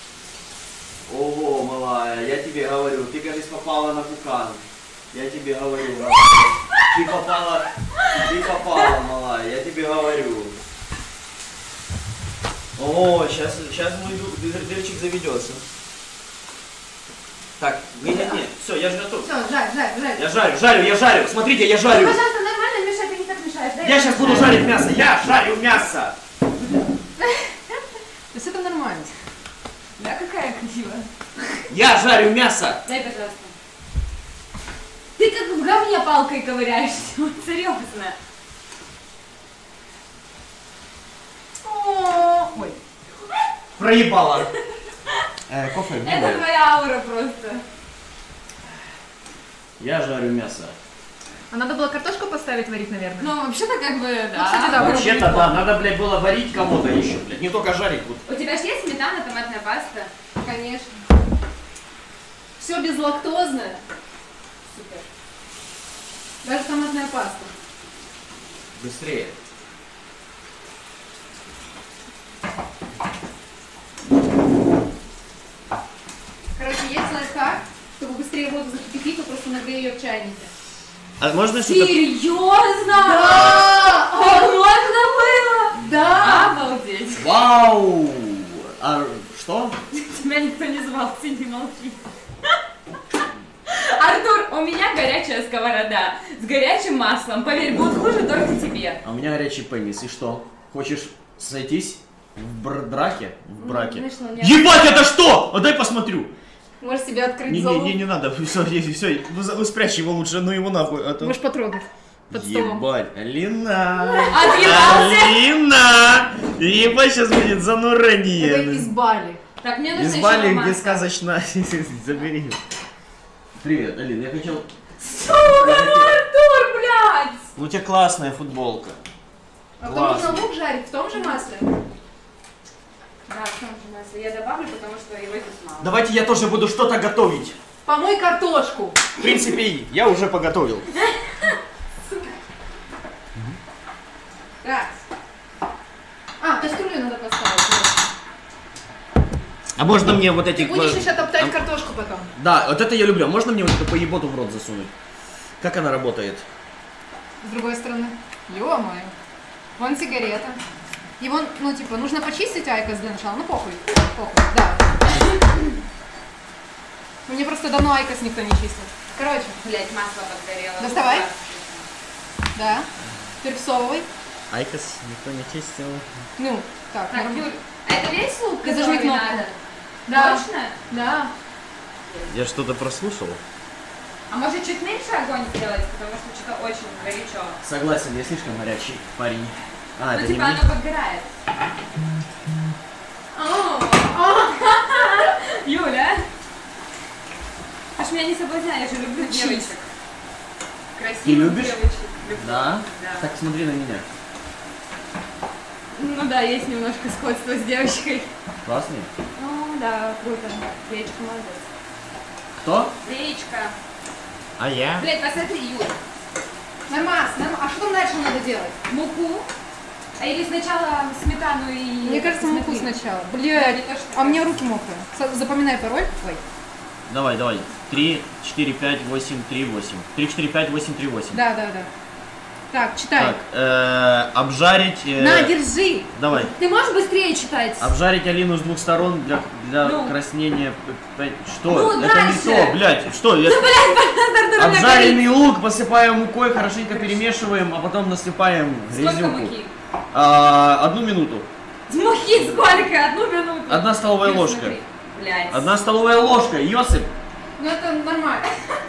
Ого, малая, я тебе говорю, ты, кажется, попала на пукан. Я тебе говорю, брат. Ты попала, ты попала, малая, я тебе говорю. О, сейчас, сейчас мой дыр- дырчик заведется. Так, нет, нет, нет, все, я же готов. Все, жарь, жарь, жарь. Я жарю, жарю, я жарю, смотрите, я жарю. Пожалуйста, нормально мешай, ты не так мешаешь. Дай Я сейчас буду жарить мясо, я жарю мясо. То есть это нормально. Да, какая красивая. Я жарю мясо. Дай, пожалуйста. Ты как в говне палкой ковыряешься. Вот серьезно. О, ой. Проебала. Э, кофе, Это твоя аура просто. Я жарю мясо. А надо было картошку поставить варить, наверное. Ну, вообще-то как бы, да. кстати, да. Вообще-то да, надо, блядь, было варить кому-то еще, блядь, не только жарить. Вот. У тебя же есть сметана, томатная паста? Конечно. Все безлактозное. Супер. Даже томатная паста. Быстрее. Короче, есть лайфхак, чтобы быстрее воду закипятить, то просто нагрей ее в чайнике. А можно что-то... Серьезно? Да! А можно было? Да! Обалдеть. Вау! А что? Тебя никто не звал, ты не молчи. Артур, у меня горячая сковорода с горячим маслом. Поверь, будет хуже только тебе. А у меня горячий пенис. И что? Хочешь сойтись в бр- драке? В браке? знаешь, ну, у меня- Ебать, это что? А дай посмотрю. Можешь себе открыть Не, не, залу. не, не надо. Все, все. Вы, за- вы спрячьте его лучше, ну его нахуй. А то... Можешь потрогать. Под столом. Ебать, Алина. Отъебался. Алина. Ебать, сейчас будет Это занурение. из Бали. Так, мне нужно Из еще Бали, масло. где сказочно. Забери. Привет, Алина, я хотел... Сука, ну Артур, блядь! Ну у тебя классная футболка. А Классно. потом нужно лук жарить в том же масле. Да, в том же масле. Я добавлю, потому что его здесь мало. Давайте я тоже буду что-то готовить. Помой картошку. В принципе, я уже поготовил. Так. А, кастрюлю надо поставить. А можно мне вот эти... Ты будешь э, еще топтать а- картошку потом. Да, вот это я люблю. А можно мне вот эту поеботу в рот засунуть? Как она работает? С другой стороны. Ё-моё. Вон сигарета. Его, ну, типа, нужно почистить айкос для начала. Ну, похуй. Похуй, да. Мне просто давно айкос никто не чистил. Короче, Блядь, масло подгорело. Доставай. да. Теперь всовывай. Айкос никто не чистил. Ну, так, Так, нормально. Юль, это весь лук, Ты зажми который кнопку. надо? Да. Точно? Да. Я что-то прослушал. А может чуть меньше огонь сделать, потому что что-то очень горячо. Согласен, я слишком горячий парень. А, Ну это не типа мне? оно подгорает. Юля, ты ж меня не соблазняй, я же люблю Учись. девочек. Красивых Ты любишь? девочек. Люблю. Да? Да. Так смотри на меня. Ну да, есть немножко сходство с девочкой. Классный. Ну да, круто. Леечка молодец. Кто? Леечка. А я? Блять, посмотри, Юля. Нормас, нормас. А что там дальше надо делать? Муку. А или сначала сметану и... Мне кажется, муку смотри. сначала. Да, Блядь, мне тоже а у меня кажется. руки мокрые. С- Запоминай пароль. Ой. Давай, давай. три, четыре, пять, восемь, три, восемь. три, четыре, пять, восемь, три, восемь. Да, да, да. Так, читай. Так, э, обжарить... э, На, держи. Давай. Ты можешь быстрее читать? Обжарить Алину с двух сторон для, для Ну. краснения. п- п- Что? Ну, это дальше. не то, блядь. Что? Я- Артур, Обжаренный лук посыпаем мукой, хорошенько перемешиваем, а потом насыпаем Сколько грязюку. муки? А, одну минуту. Муки сколько? Одну минуту. Одна столовая Юль, ложка. смотри. Блядь. Одна столовая ложка. Йосип. Ну это нормально.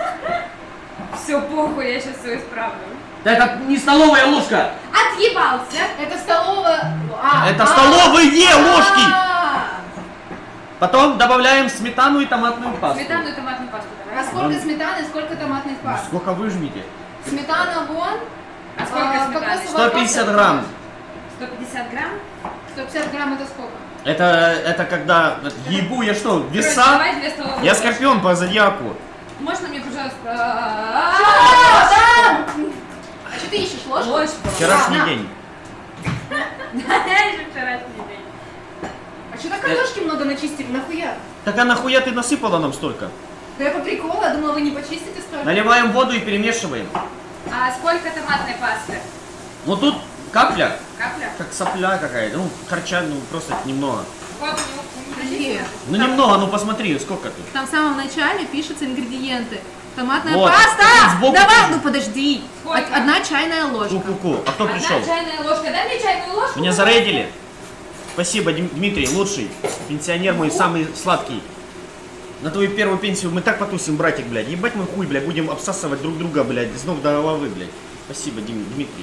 Все, похуй, я сейчас все исправлю. Да это не столовая ложка. Отъебался. Это столовая... А, Это а, столовые ложки. а. Потом добавляем сметану и томатную пасту. Сметану и томатную пасту А давай. сколько Ну. сметаны, сколько томатных паст? Сколько выжмите? Сметана вон. А сколько А, сметаны? кокосовая сто пятьдесят грамм. сто пятьдесят грамм? сто пятьдесят грамм это сколько? Это, это когда... Ебу, я что, Короче, веса? давай две столовые Я ложки. скорпион по зодиаку. Можно мне, пожалуйста, А, а, да! А что ты ищешь, ложку? ложку? Вчерашний на. день. Да, я еще вчерашний день. А что так картошки много начистили? Нахуя? Так а нахуя ты насыпала нам столько? Да я по приколу, я думала, вы не почистите столько. Наливаем воду и перемешиваем. А сколько томатной пасты? Ну тут капля, Капля? как сопля какая-то. Ну, харча, ну просто немного. Вот у него Подожди. Ну немного, ну посмотри, сколько тут. Там в самом начале пишутся ингредиенты. Томатная Вот, паста! тут сбоку Давай, тоже. ну подожди. Сколько? Од- Одна чайная ложка. Ку-ку-ку. А кто Одна пришел? чайная ложка. Дай мне чайную ложку. Меня зарейдили. Спасибо, Дим- Дмитрий, лучший. Пенсионер мой, самый сладкий. На твою первую пенсию мы так потусим, братик, блядь. Ебать мы хуй, блядь, будем обсасывать друг друга, блядь, с ног до головы, блядь. Спасибо, Дим, Дмитрий.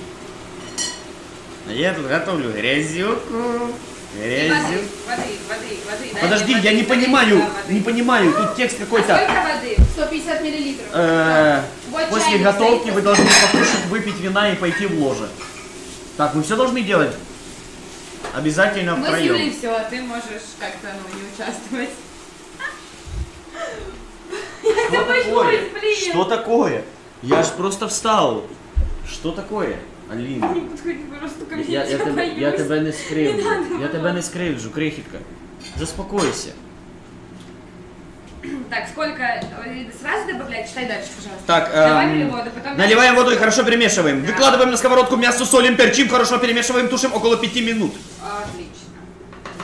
А я тут готовлю грязюку. Воды, Грязюку. воды, воды, воды. Дай Подожди, мне я воды, не воды, понимаю, да, воды. не понимаю, тут текст А какой-то. сколько воды? сто пятьдесят миллилитров. Э, Вот После чайник готовки стоит. вы должны покушать, выпить вина и пойти в ложе. Так, мы все должны делать. Обязательно Мы с Юлей втроем. все, а ты можешь как-то ну, не участвовать. Что такое? блин. Что такое? Я ж просто встал. Что такое? Аліна, Не подходи, пожалуйста, ко мне, я, я, тебе, боюсь. я тебе не Не скривджу. надо, Я тебе не скривджу, крихітка. Заспокойся. Так, сколько? Э, Сразу добавлять? Читай дальше, пожалуйста. Так, Добавили эм, воду, потом... наливаем воду и хорошо перемешиваем. Да. Выкладываем на сковородку мясо, солим, перчим, хорошо перемешиваем, тушим около пяти минут. Отлично.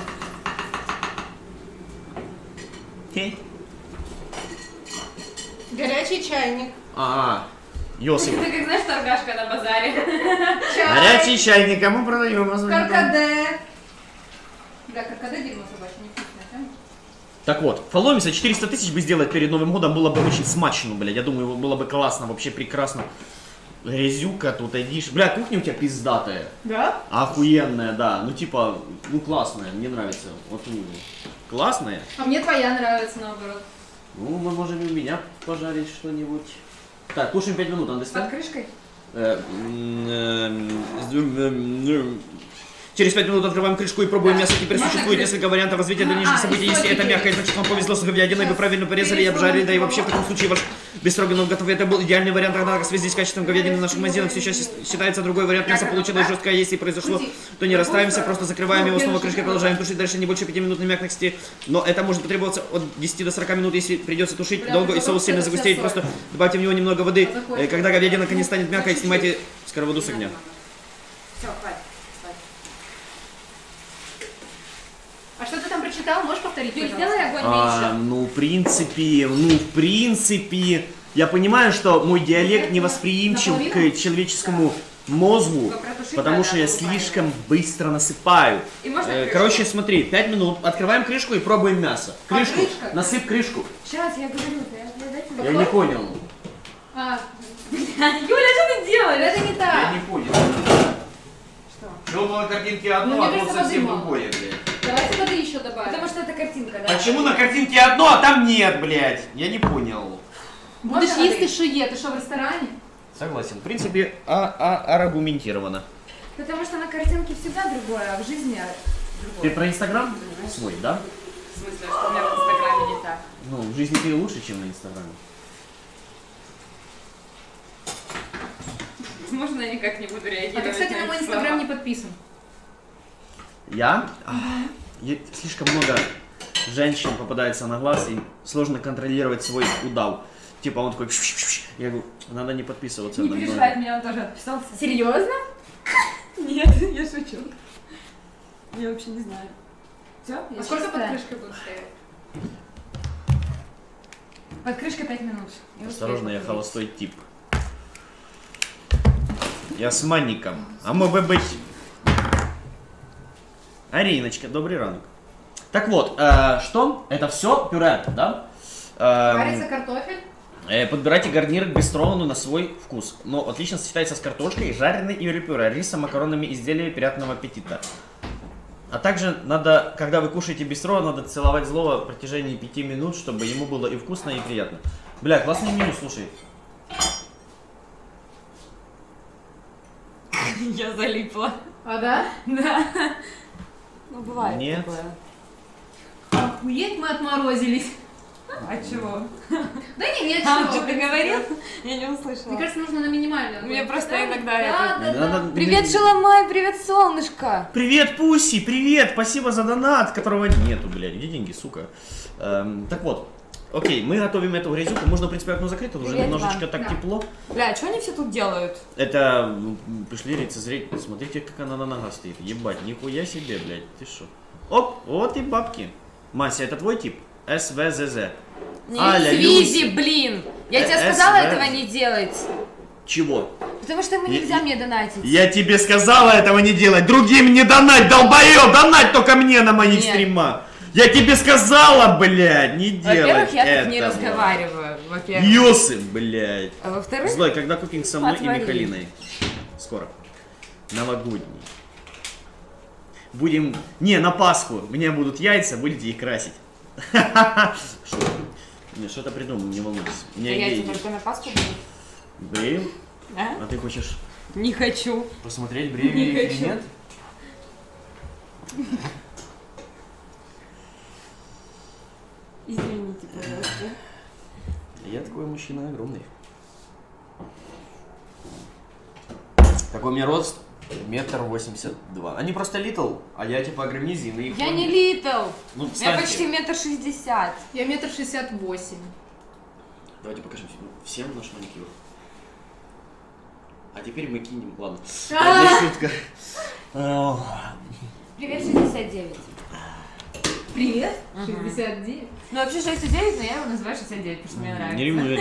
Хе. Горячий чайник. А, Йосип. Ты как знаешь, торгашка на базаре. Чай. Горячий чайник, кому продаем? Каркаде. Бля, каркаде дерьмо собачье, невкусное, да? Так вот, Фоломиса четыреста тысяч бы сделать перед Новым годом было бы очень смачно, блядь. Я думаю, было бы классно, вообще прекрасно. Грязюка тут, идишь. Бля, кухня у тебя пиздатая. Да? Охуенная, да. Ну типа, ну классная, мне нравится. Вот ну, классная. А мне твоя нравится, наоборот. Ну, мы можем и у меня пожарить что-нибудь. Так, кушаем пять минут, Под understand? крышкой? Э, м, э, Через пять минут открываем крышку и пробуем мясо. Теперь Можно существует крышку? несколько вариантов развития дальнейших А, событий. и Если это сотики. мягкое, значит вам повезло с говядиной, вы правильно порезали и Перец обжарили. Да и можно вообще в таком случае ваш бестроганов готов. Это был идеальный вариант, однако в связи с качеством говядины в наших магазинах все чаще считается другой вариант. Мясо получилось жесткое, если произошло, то не расстраиваемся, просто закрываем его снова крышкой, продолжаем тушить дальше не больше пяти минут на мягкости. Но это может потребоваться от десяти до сорока минут, если придется тушить долго и соус сильно загустеет. Просто добавьте в него немного воды. Э, Когда говядина наконец станет мягкой, снимайте сковороду с огня. Все, хватит. хватит. А что ты там прочитал? Можешь повторить, Юль, пожалуйста? сделай огонь А, меньше. ну, в принципе, ну, в принципе, я понимаю, что мой диалект невосприимчив к человеческому мозгу, Протушить потому надо, что я буквально. слишком быстро насыпаю. И можно Э, крышку? Короче, смотри, пять минут, открываем крышку и пробуем мясо. А Крышку, крышка? насыпь крышку. Сейчас, я говорю, я, я, дайте мне. Я не понял. А, Юля, что ты делаешь? это не Я так. не понял. Что? Что было на картинке Ну, одно, мне а тут кажется, совсем воды мало. другое, блядь. Давайте воды еще добавим. Потому что это картинка, да? Почему на картинке одно, а там нет, блядь? Я не понял. Будешь Можно есть воды? и шуе. Ты что, в ресторане? Согласен. В принципе, а, а, аргументировано. Потому что на картинке всегда другое, а в жизни Ты другое. про Инстаграм свой, да? В смысле, что у меня в Инстаграме не так? Ну, в жизни ты лучше, чем на Инстаграме. Можно я никак не буду реагировать? А ты, кстати, на мой эти инстаграм слова? не подписан. Я? Ах, я- слишком много женщин попадается на глаз, и сложно контролировать свой удав. Типа он такой... Я говорю, надо не подписываться Не на переживай, от мной. меня он тоже отписался. Серьезно? Нет, я шучу. Я вообще не знаю. Все? А сколько под крышкой будет стоять? Под крышкой пять минут. Я Осторожно, успею я покурить. холостой тип. Я с манником. А мог бы быть... Ариночка, добрый ранок. Так вот, э, что? Это все пюре, да? Эм, Варится картофель. Э, Подбирайте гарнир к бестрогану на свой вкус. Но отлично сочетается с картошкой, жареной или пюре, рисом, макаронами, изделиями приятного аппетита. А также надо, когда вы кушаете бистро, надо целовать злого в протяжении пяти минут, чтобы ему было и вкусно, и приятно. Бля, классное меню, слушай. Я залипла. А, да? Да. Ну, бывает Нет. такое. Охуеть, мы отморозились. А чего? Да не, нет, А, чего. что ты говорил? Я не услышала. Мне кажется, нужно на минимальную. Мне просто Да, иногда да, это- да, да. Надо- Привет, Шаламай, привет, солнышко. Привет, Пуси, привет, спасибо за донат, которого нету, блядь, где деньги, сука. Эм, так вот, окей, мы готовим эту грязюку, можно, в принципе, окно закрыть, тут уже Привет немножечко вам. так Да. тепло. Бля, что они все тут делают? Это, ну, пришли лицезреть, смотрите, как она на ногах стоит, ебать, нихуя себе, блядь, ты шо. Оп, вот и бабки. Мася, это твой тип? эс вэ зэ зэ. Не Аля, Свизи, Люси. блин! Я Э, тебе сказала СВ. этого не делать. Чего? Потому что ему Я- нельзя мне донатить. Я тебе сказала этого не делать, другим не донать, долбоёб, донать только мне на моих Нет. стримах. Я тебе сказала, блядь, не делать Во-первых, я этого. так не разговариваю. Во-первых. Юсы, блядь. А во-вторых, Злой, когда кукинг со мной Отвали. и Михалиной? Скоро. Новогодний. Будем... Не, на Пасху. У меня будут яйца, будете их красить. Что? Не, что-то придумал, не волнуйся. У меня идеи яйца есть. только на Пасху будут. Брею? Да? А ты хочешь Не хочу. посмотреть, брею Не я их или хочу. нет? Извините, пожалуйста. Я такой мужчина огромный. Какой у меня рост? Метр восемьдесят два. Они просто литл, а я типа агромизий, но их... Я не литл. Ну, Я встаньте. почти метр шестьдесят. Я метр шестьдесят восемь. Давайте покажем всем наш маникюр. А теперь мы кинем, ладно. А! Это шутка. Ох. Привет, шестьдесят девять. Привет, Ага. шестьдесят девять. Ну, вообще шестьдесят девять, но я его называю шестьдесят девять, потому что мне нравится. Не ревнуй.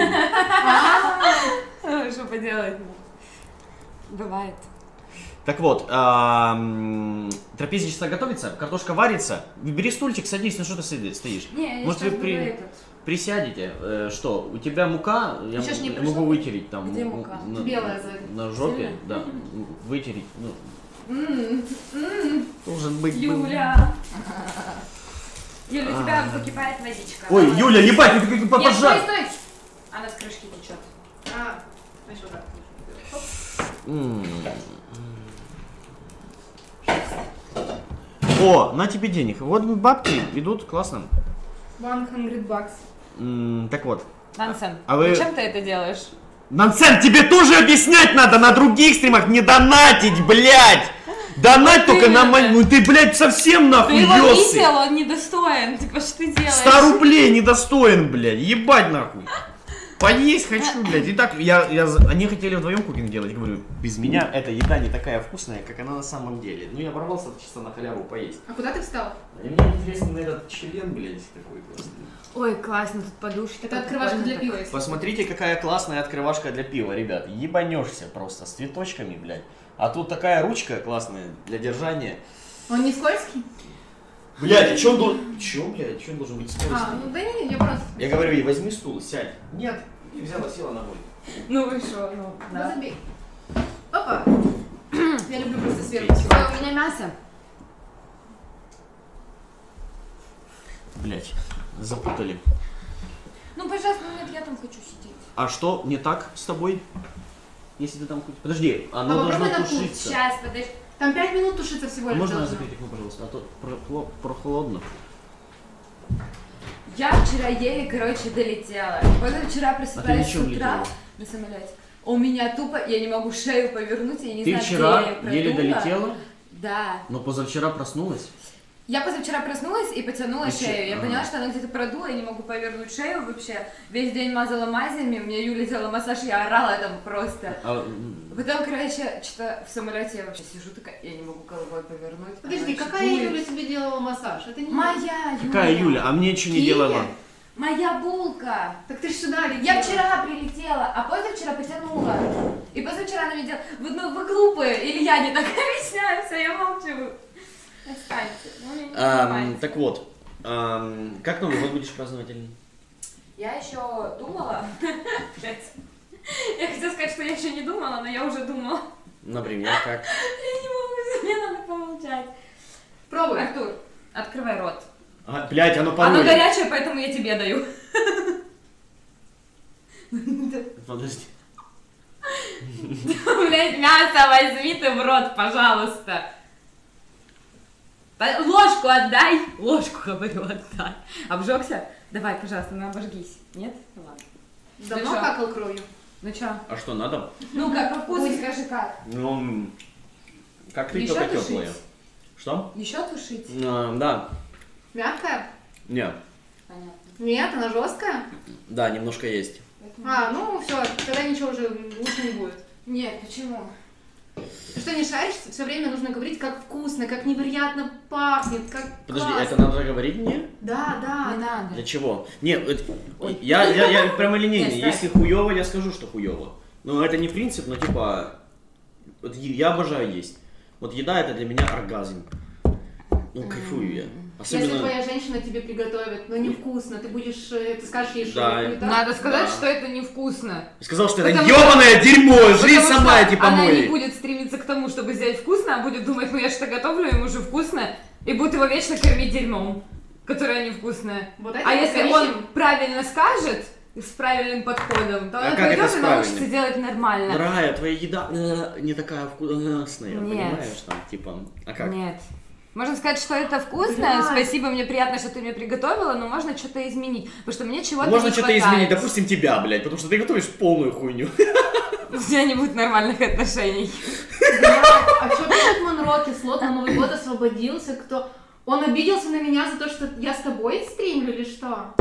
А, что поделать? Бывает. Так вот, а, м, трапезничество готовится, картошка варится. Бери стульчик, садись, на что ты сиди- стоишь? Не, я Может, сейчас вы буду при- этот. присядете? Э, что, у тебя мука? Я, Еще ж не м- пришло? могу вытереть там. Где м- мука? На, Белая сзади. на жопе, Сильная? да. м, Вытереть. Ну, М, м. должен быть. Юля! Юля, у тебя покипает водичка. Ой, Давай. Юля, ебать, ты как Нет, пожар. стой, стой! Она с крышки течет. А, значит, вот так. Оп. М. О, на тебе денег. Вот бабки идут, классно. сто бакс. М, Так вот. Нансен, А вы- зачем ты это делаешь? Нансен, тебе тоже объяснять надо на других стримах, не донатить, блядь! Донать только на именно. мой... Ну ты, блядь, совсем Ты нахуй его ёсы. видел, он недостоин. Типа, что ты делаешь? сто рублей недостоин, блядь, ебать нахуй. Поесть хочу, блядь. И так, я, я, за- они хотели вдвоем кукинг делать, говорю, без меня эта еда не такая вкусная, как она на самом деле. Ну я порвался чисто на халяву поесть. А куда ты встал? И мне интересен этот член, блядь, какой классный. Ой, классно, тут подушки. Это открывашка для пива, если Посмотрите, какая классная открывашка для пива, ребят. Ебанешься просто, с цветочками, блядь. А тут такая ручка классная для держания. Он не скользкий? Блядь, а чё он должен... Чё, блядь, чё он должен быть скользкий? А, ну да не, я просто... Я говорю ей, возьми стул, сядь. Нет, и взяла, села ногой. Ну вы что, ну, Да. да. Забей. Опа. Я люблю просто сверху. Ой, у меня мясо. Блядь, запутали. Ну, пожалуйста, ну нет, я там хочу сидеть. А что не так с тобой? Если ты там... хоть- Подожди, оно А должно попробуй на вкус. тушиться. Сейчас, подожди. Там пять минут тушиться всего А лишь можно должно. закрыть окно, пожалуйста? А то прохло- прохладно. Я вчера еле, короче, долетела. Позавчера просыпаюсь ничего с не утра летела? на самолете. У меня тупо, я не могу шею повернуть, я не Ты знаю, вчера где я еле продула. долетела, Да. но позавчера проснулась. Я позавчера проснулась и потянула И шею. чё? Я Ага. поняла, что она где-то продула, я не могу повернуть шею вообще. Весь день мазала мазями, мне Юля делала массаж, я орала там просто. А, м, Потом, короче, что-то в самолете я вообще сижу такая, я не могу головой повернуть. Подожди, она какая дует. Юля тебе делала массаж? Это не Моя Юля. какая Юля? А мне что не Киев? делала? Моя булка. Так ты ж сюда летела. Я вчера прилетела, а позавчера потянула. И позавчера она мне делала, вы, ну, вы глупые, или я не так объясняю, все, я молчу. Отстаньте, ну мне не Ам, понимаете. так вот, ам, как Новый год будешь праздновать или нет? Я еще думала, Блядь. Я хотела сказать, что я еще не думала, но я уже думала. Например, как? Я не могу, мне надо помолчать. Пробуй. Артур, открывай рот. А, блядь, оно Оно пароль. горячее, поэтому я тебе даю. Подожди. Блять, мясо возьми ты в рот, пожалуйста. По- Ложку отдай. Ложку, говорю, отдай. Обжегся? Давай, пожалуйста, ну обожгись. Нет? Ну ладно. Давно Ну чё? какал кровью? Ну чё? А что, надо? Ну как, по вкусу Ой. скажи как. Ну, м, как ты Ещё только тушить? теплое. Что? Еще тушить? А, да. Мягкая? Не. Понятно. Нет, она жесткая? Да, немножко есть. А, ну все, тогда ничего уже лучше не будет. Нет, почему? Ты что, не шаришь? Все время нужно говорить, как вкусно, как невероятно пахнет, как Подожди, классно. это надо говорить мне? Да, да, Не да. надо. Для чего? Нет, это- я, я, я прямолинейный. Нет, Если хуёво, я скажу, что хуёво. Но это не принцип, но типа... Вот е- я обожаю есть. Вот еда это для меня оргазм. Ну, кайфую я. Если Особенно... твоя женщина тебе приготовит, но невкусно, ты будешь, э, ты скажешь ей, что Да. это хуета? Надо сказать, Да. что это невкусно. Сказал, что это Потому что- ёбаное дерьмо, жизнь Потому сама, что типа, она мой. не будет стремиться к тому, чтобы сделать вкусно, а будет думать, ну я что готовлю, ему же вкусно, и будет его вечно кормить дерьмом, которое невкусное. Вот это А вот если женщин- он правильно скажет, с правильным подходом, то А он как это пойдет с и правильным? научится делать нормально. Дорогая, твоя еда э, не такая вкусная, Нет. понимаешь, там, типа, а как? Нет. Можно сказать, что это вкусно, Блядь. спасибо, мне приятно, что ты мне приготовила, но можно что-то изменить, потому что мне чего-то Можно не что-то хватает. изменить, допустим, тебя, блядь, потому что ты готовишь полную хуйню. У меня не будет нормальных отношений. Блядь, а что этот Монро кислот на Новый год освободился? Кто? Он обиделся на меня за то, что я с тобой стримлю или что?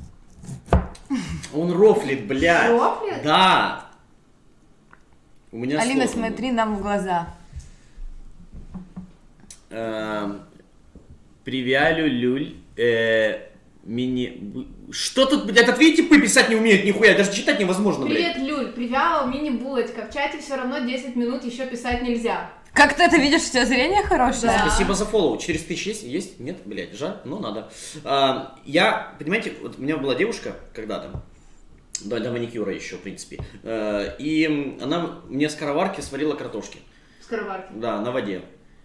Он рофлит, блядь. Рофлит? Да. У меня Алина, сложно. смотри нам в глаза. Эм, Привялю, люль, Э, мини... Что тут, блядь, ответь, типы писать не умеют нихуя, даже читать невозможно, блядь. Привет, Люль, привял, мини-булочка. В чате все равно десять минут еще писать нельзя. Как ты это видишь, у тебя зрение хорошее? Да. Спасибо за фоллоу. четыреста тысяч есть? Есть? Нет? Блядь, жаль, но надо. А, я, понимаете, вот у меня была девушка когда-то, до, до маникюра еще, в принципе, а, и она мне с скороварки сварила картошки. Скороварки. Да, на воде.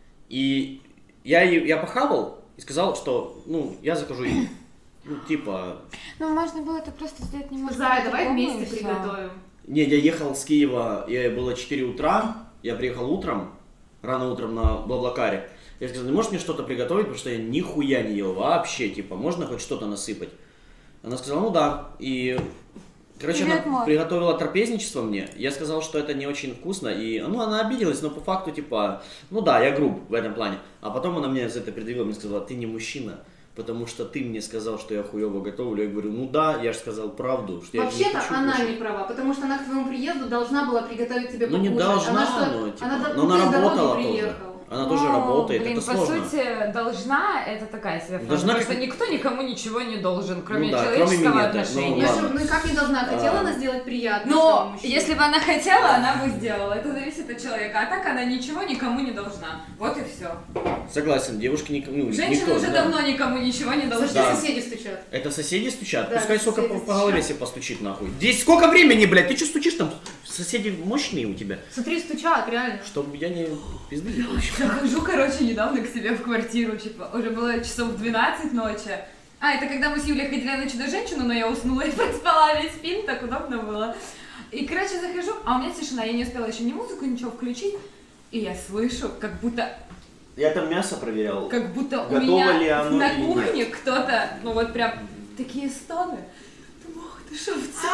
И я, ее- я похавал и сказал, что, ну, я закажу ей. Ну, типа... Ну, можно было это просто сделать немного. Зая, давай по-другому, вместе и всё. приготовим. Не, я ехал с Киева, я, было четыре утра, я приехал утром, рано утром на Блаблакаре. Я сказал, не можешь мне что-то приготовить, потому что я нихуя не ел вообще, типа, можно хоть что-то насыпать? Она сказала, ну да, и... Короче, Привет, она Мор. приготовила трапезничество мне, я сказал, что это не очень вкусно, и, ну, она обиделась, но по факту, типа, ну да, я груб в этом плане. А потом она мне за это предъявила, мне сказала, ты не мужчина, потому что ты мне сказал, что я хуёво готовлю. Я говорю, ну да, я же сказал правду, что я не Вообще-то хочу она кушать. не права, потому что она к твоему приезду должна была приготовить тебе Ну покушать. не должна, она что, но, типа, она, но она ты с дороги работала тоже. приехал. Она тоже Ну, работает, блин, это по сложно. сути, должна, это такая себе фраза, Должна потому как- что никто никому ничего не должен, кроме Ну да, человеческого кроме меня, да, отношения. ну Я ладно. же, ну и как не должна? Хотела А. она сделать приятно Но своему мужчине? если бы она хотела, она бы сделала. Это зависит от человека. А так она ничего никому не должна. Вот и все. Согласен, девушки никому, ну, Женщины никто, уже да. давно никому ничего не Слушай, должны. Да. соседи стучат. Это соседи стучат? Да, Пускай сколько соседи по, по голове себе постучит нахуй. Здесь сколько времени, блядь? Ты что стучишь там? Соседи мощные у тебя? Смотри, стучат, реально. Чтобы я не пизды не получил. Захожу, короче, недавно к себе в квартиру, типа, уже было часов двенадцать ночи. А, это когда мы с Юлей ходили на Чудо-женщину, но я уснула и проспала весь фильм, так удобно было. И, короче, захожу, а у меня тишина, я не успела еще ни музыку, ничего включить, и я слышу, как будто, Я там мясо проверял. как будто у Готово меня ли оно на или кухне кто-то, ну вот прям такие стоны. Думаю, ох ты шо,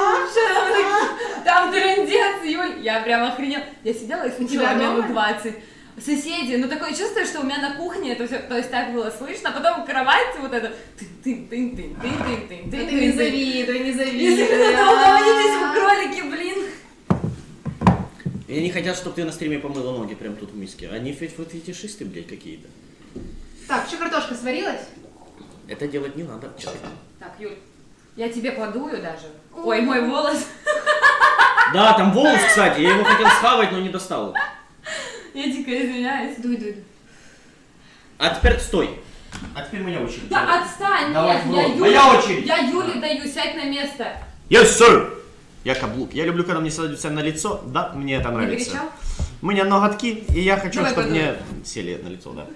в там трындец, Юль, я прям охренела. Я сидела и тебя слушала дома? минут двадцать. Соседи, ну такое чувство, что у меня на кухне это все, то есть так было слышно, а потом кровать вот это тын-тын-тын, тын-тын-тын, Да ты не тын-тын-тын. завидуй, не Если завидуй. вы угомонитесь, вы кролики, блин. И они хотят, чтобы ты на стриме помыла ноги прям тут в миске. Они фе- фе- фетишисты, блядь, какие-то. Так, что, картошка сварилась? Это делать не надо, честно. Так, Юль, я тебе подую даже. Ой, мой волос. Да, там волос, кстати, я его хотел схавать, но не достал. Я дико извиняюсь. Дуй, дуй, дуй. А теперь стой. А теперь моя очередь. Да отстань, Давай, нет, в я рот. Юле, Моя очередь. я Юле даю, сядь на место. Yes, sir! Я каблук. Я люблю, когда мне садятся на лицо. Да, мне это Не нравится. кричал? У меня ноготки, и я хочу, Давай чтобы подуй. мне сели на лицо, да.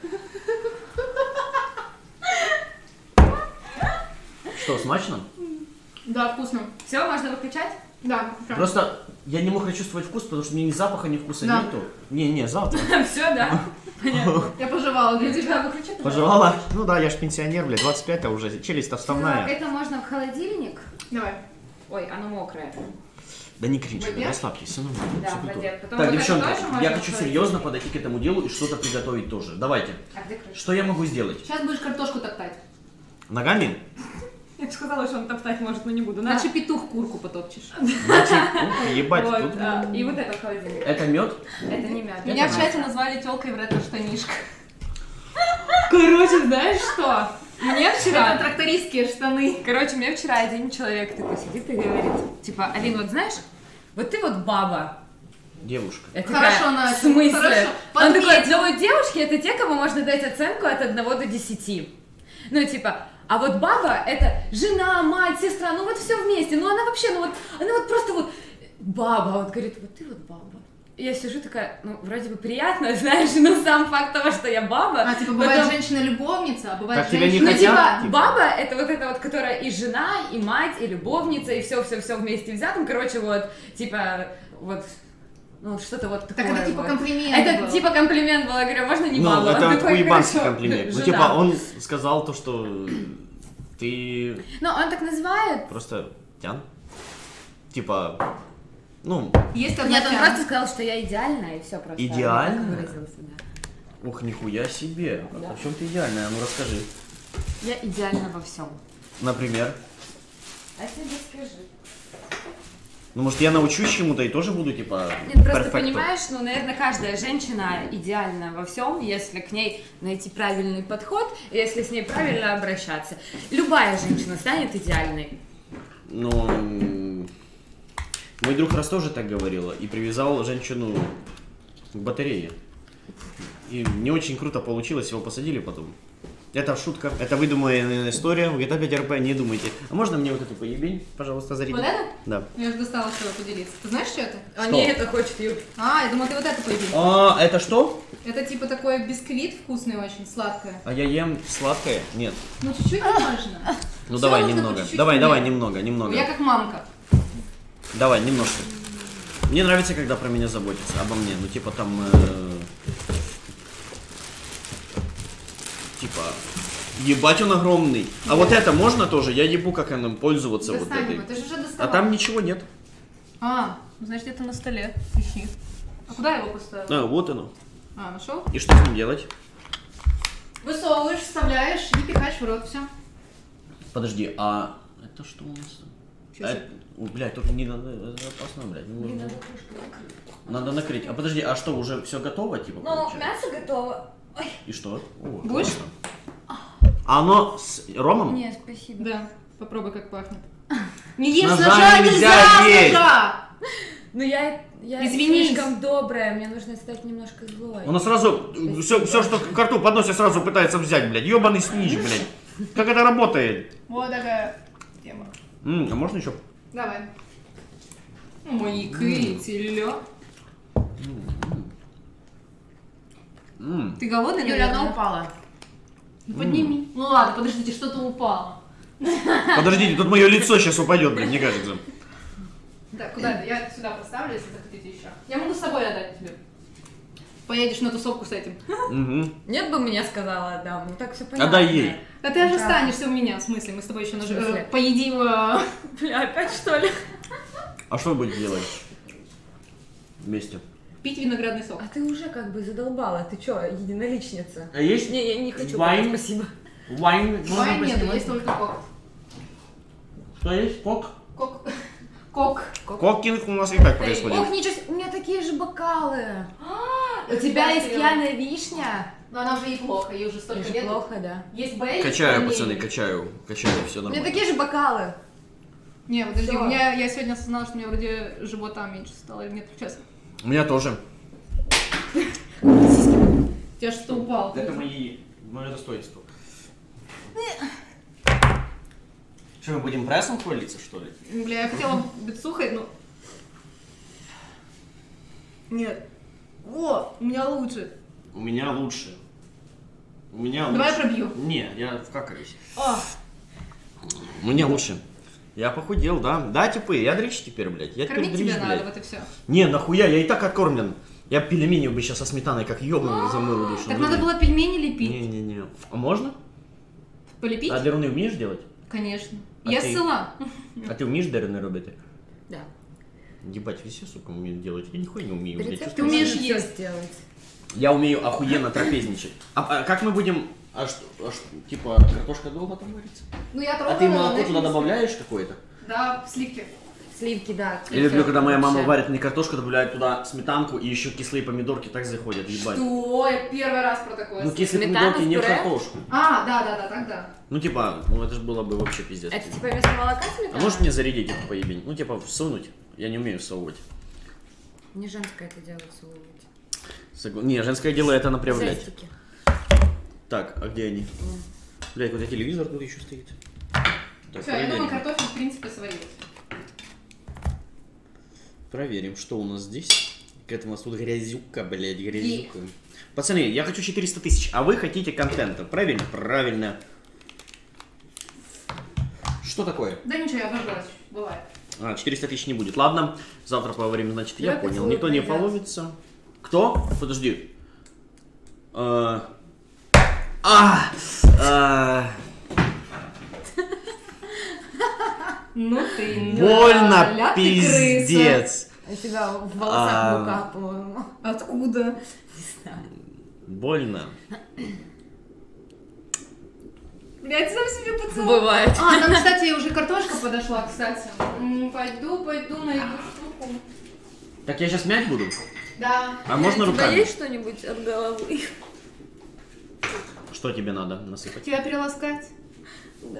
Что, смачно? Да, вкусно. Все, можно выключать? Да, хорошо. Просто я не мог прочувствовать вкус, потому что мне ни запаха, ни вкуса Да. нету. Не, не, завтра. Все, да? Понятно. Я пожевала для Для тебя. тебя выключать? Пожевала? Ну да, я ж пенсионер, блядь, двадцать пять-то уже, челюсть-то вставная. Это можно в холодильник? Давай. Ой, оно мокрое. Да не кричи, В воде? расслабьтесь, все нормально. Да, всё в готово. воде. Потом Так, вот это девчонки, тоже можно я в хочу холодильник? серьезно подойти к этому делу и что-то приготовить тоже. Давайте. А где крышка? Что я могу сделать? Сейчас будешь картошку топтать. Ногами? Я бы сказала, что он топтать может, но не буду. На. Иначе петух курку потопчешь. Значит, ух, ебать, Вот, тут... а, и вот это в холодильник. Это мед? Это не мята. Меня это в чате мята. назвали телкой в ретро-штанишках. Короче, знаешь что? Мне Это вчера... трактористские штаны. Короче, мне вчера один человек такой сидит и говорит, типа, Алин, вот знаешь, вот ты вот баба. Девушка. Я Хорошо такая, начал, в смысле? хорошо. Он такой, Подметил. ну вот девушки это те, кому можно дать оценку от одного до десяти. Ну типа, а вот баба это жена, мать, сестра, ну вот все вместе, ну она вообще, ну вот, она вот просто вот баба, вот говорит, вот ты вот баба. И я сижу такая, ну вроде бы приятно, знаешь, но сам факт того, что я баба. А, типа, бывает потом- женщина-любовница, а бывает Так тебя не женщина... Ну, хотят? типа, Типа. баба это вот это вот, которая и жена, и мать, и любовница, и все-все-все вместе взятым. Короче, вот, типа, вот, ну, что-то вот такое. Так это типа вот. комплимент Это был. типа комплимент был, я говорю, можно не Ну, баба? Он это такой, уебанский «Хорошо, комплимент. Ну, жена». типа, он сказал то, что ты Ну, он так называет. просто тян. Типа, ну, Есть одна Нет, он тян. просто сказал, что я идеальная, и все просто. Идеальная? Он так выразился, да. ух, нихуя себе. Да. А в чем ты идеальная? Ну, расскажи. Я идеальна во всем. Например. А тебе скажи. Ну, может, я научусь чему-то и тоже буду, типа, Нет, просто перфекто. понимаешь, ну, наверное, каждая женщина идеальна во всем, если к ней найти правильный подход, и если с ней правильно обращаться. Любая женщина станет идеальной. Ну, м, мой друг раз тоже так говорил и привязал женщину к батарее. И не очень круто получилось, его посадили потом. Это шутка, это выдуманная история, в джи ти эй пять эр пи не думайте. А можно мне вот эту поебень, пожалуйста, зарядить? Вот это? Да. Я же достала, чтобы поделиться. Ты знаешь, что это? А Что? не это хочет Юль. А, я думала, ты вот это поедешь. А, это что? Это типа такой бисквит вкусный очень, сладкое. А я ем сладкое? Нет. Ну, чуть-чуть не важно. Ну Всё давай нужно по немного. чуть-чуть Давай, мне. давай немного, немного. Я как мамка. Давай, немножко. Мне нравится, когда про меня заботятся, обо мне. Ну, типа там... э, Типа... Ебать он огромный. А вот это можно тоже? Я ебу, как им пользоваться вот Достань этой. его, ты же уже А доставал. там ничего нет. А, ну, значит, это на столе. Ищи. А куда я его поставила? А, вот оно. А, нашел? И что с ним делать? Высовываешь, вставляешь и пихаешь в рот, все. Подожди, а... Это что у нас там? Сейчас А, о, блядь, тут не надо... Это опасно, блядь. не нужно. Надо накрыть. А подожди, а что, уже все готово, типа, Ну, получается? мясо готово. Ой. И что? О, Будешь? классно. А оно с ромом? Нет, спасибо. Да, попробуй, как пахнет. Не ешь, Ножа ножа нельзя нельзя, есть. ножа! Ну, я, я Извинись. слишком добрая, мне нужно стать немножко злой. Она сразу, все, все, что к рту подносит, сразу пытается взять, блядь. Ёбаный снич, блядь. Как это работает? Вот такая тема. М, а можно еще? Давай. Мои кытели. М. Ты голодный, Юля, наверное? она упала. Ну, подними. Ну ладно, подождите, что-то упало. Подождите, тут мое лицо сейчас упадет, блядь, мне кажется. Так, куда это? Я сюда поставлю, если захотите еще. Я могу с собой отдать тебе. Поедешь на тусовку с этим. Угу. Нет бы мне сказала, да, ну так все понятно. Отдай ей. А ты же Да. останешься у меня, в смысле, мы с тобой еще наж... В смысле? э, поедим... э, Бля, опять что ли? А что вы будете делать? Вместе. пить виноградный сок. А ты уже как бы задолбала, ты чё, единоличница? А есть? Не, я не хочу, Вайн? пока, спасибо. Вайн? Вайн нету, есть только кок. Что есть? Кок? Кок. Кок. Кокинг у нас и так Ох, происходит. ничего себе, у меня такие же бокалы. У это тебя я есть сделала. пьяная вишня? Но она уже и плохо, ей уже Это столько же лет. плохо, да. Есть Бейли. Качаю, Бейли. пацаны, качаю. Качаю, все У меня нормально. такие же бокалы. Не, подожди, Всё. у меня, я сегодня осознала, что у меня вроде живота меньше стало, или нет, сейчас. У меня тоже. У тебя что упал? Это мои, мое достоинство. Что, мы будем прессом хвалиться, что ли? Бля, я хотела бицухой, но... Нет. О, у меня лучше. У меня лучше. У меня Давай лучше. я пробью. Не, я вкакаюсь. О, У меня лучше. Я похудел, да. Да, типы, я дрищ теперь, блядь. Я теперь кормить дрищ, тебя надо, блядь. вот и все. Не, нахуя, я и так откормлен. Я пельмени бы сейчас со сметаной, как ёбаный, замыл душу. Так надо было пельмени лепить. Не-не-не. А можно? Полепить? А деруни вмієш делать? Конечно. А я ты? села. А ты умеешь деруни робити? Да. Ебать, все, сука, умеют делать. Я нихуя не умею. блядь. Рецепт Ты умеешь можно всё есть. сделать. Я умею охуенно трапезничать. А, а как мы будем... А что, а что, типа, картошка долго там варится? Ну я А трогала. ты молоко но туда это не добавляешь какое-то? сливки. Да, сливки. Сливки, да. Я люблю, когда моя мама Вообще. варит мне картошку, добавляет туда сметанку и еще кислые помидорки, так заходят, ебать. Что? Я первый раз про такое Ну, слышу. кислые Сметана помидорки в не в пюре? картошку. А, да, да, да, тогда. Ну, типа, ну это же было бы вообще пиздец. Это типа вместо молока А сметана? можешь мне зарядить эту поебень? Ну, типа, всунуть. Я не умею всовывать. Не женское это дело всовывать. Согла- Не, женское дело это направлять. Зайчики. Так, а где они? Блядь, вот телевизор тут еще стоит. Так, Все, я проверим. думаю, картофель в принципе сварился. Проверим, что у нас здесь. Какая-то у нас тут грязюка, блядь, грязюка. Пацаны, я хочу четыреста тысяч, а вы хотите контента. Правильно? Правильно. Что такое? Да ничего, я обожглась. Бывает. А, четыреста тысяч не будет. Ладно, завтра поговорим, значит, я Я понял. поцелуй Никто не пойдёт. половится. Кто? Подожди. А, а, а, Ну ты... больно, ля ты крыса. пиздец. У тебя в волосах А. мука, по-моему. Откуда? Не знаю. Больно. Блядь, сам себе поцелуй. Бывает. А, там, кстати, уже картошка подошла, кстати. М, Пойду, пойду, найду штуку. Так я сейчас мять буду? Да. А можно У тебя руками? есть что-нибудь от головы? Что тебе надо насыпать? Тебя переласкать? Да.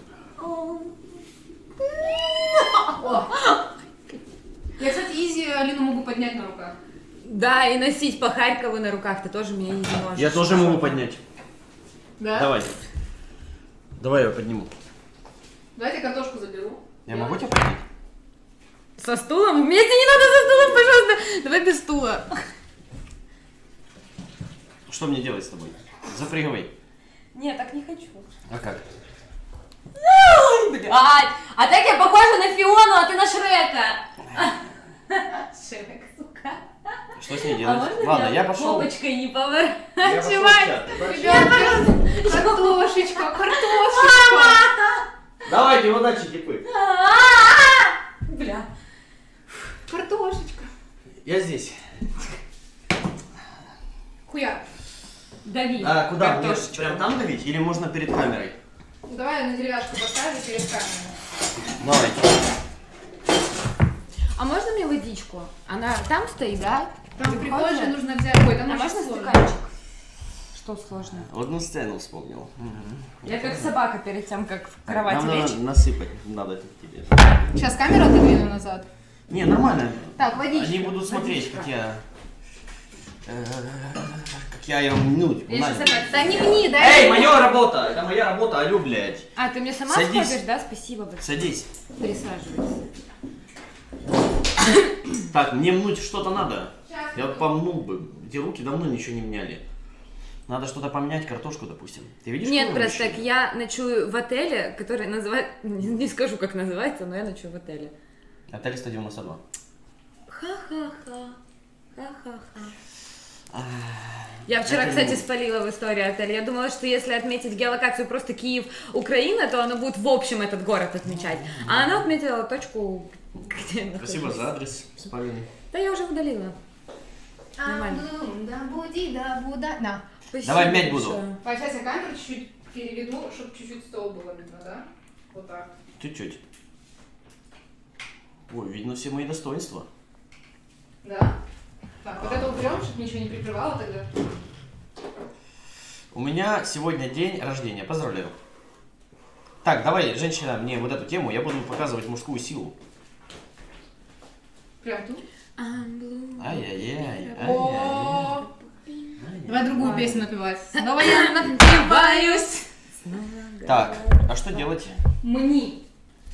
Я, кстати, изи Алину могу поднять на руках. Да, и носить по Харькову на руках ты тоже меня не можешь. Я тоже могу поднять. Да? Давай. Давай я подниму. Давайте картошку заберу. Я могу тебя поднять? Со стулом? Вместе не надо со стулом, пожалуйста. Давай без стула. Что мне делать с тобой? Запрыгивай. Нет, так не хочу. А как? Ой, блядь. А так я похожа на Фиону, а ты на Шрека. Шрек, сука. Что с ней А делать? можно Ладно, я я пошел. попочкой не Я пошел в поворачивай? чат. Ребята, картошечка, картошечка. Давайте, удачи, типы. Бля. Картошечка. Я здесь. Хуя. Дави. А куда? Мне картошечку. прям там давить? Или можно перед камерой? Давай я на деревяшку поставлю перед камерой. Давайте. А можно мне водичку? Она там стоит, да? Там в Прикольно. прихожей нужно взять. Ой, там А очень можно сложно. стаканчик? Что сложно? Одну сцену вспомнил. Я как собака перед тем, как в кровати Нам надо лечь. насыпать. Надо тебе. Сейчас камеру отодвину назад. Не, нормально. Так, водички. Они будут смотреть, Водичка. как я... э, Как я ее мнуть. Я сейчас Надя. опять... Да не вни, дай. Эй, моя работа! Это моя работа, алю, блядь. А, ты мне сама Садись. сходишь, да? Спасибо большое. Садись. Присаживайся. Так, мне мнуть что-то надо. Сейчас. Я помнул бы. Эти руки давно ничего не меняли. Надо что-то поменять, картошку, допустим. Ты видишь? Нет, какую просто вещь? так, я ночую в отеле, который называется... Не, не скажу, как называется, но я ночую в отеле. Отель сто девяносто два. Ха-ха-ха. Ха-ха-ха. Я вчера, кстати, спалила в истории отеля. Я думала, что если отметить геолокацию просто Киев, Украина, то оно будет в общем этот город отмечать. А она отметила точку, где я Спасибо нахожусь. за адрес спаленный. Да я уже удалила. Нормально. Да буди, да буда. На. Спасибо Давай мять буду. большое. А сейчас я камеру чуть-чуть переведу, чтобы чуть-чуть стол было видно, да? Вот так. Чуть-чуть. Ой, видно все мои достоинства. Да? Так, вот это уберем, чтобы ничего не прикрывало тогда. У меня сегодня день рождения. Поздравляю. Так, давай, женщина, мне вот эту тему, я буду показывать мужскую силу. Прям тут. Ай-яй-яй, ай-яй-яй. О, давай другую Ой. песню напевать. Снова я напиваюсь. Так, а что делать? Мни.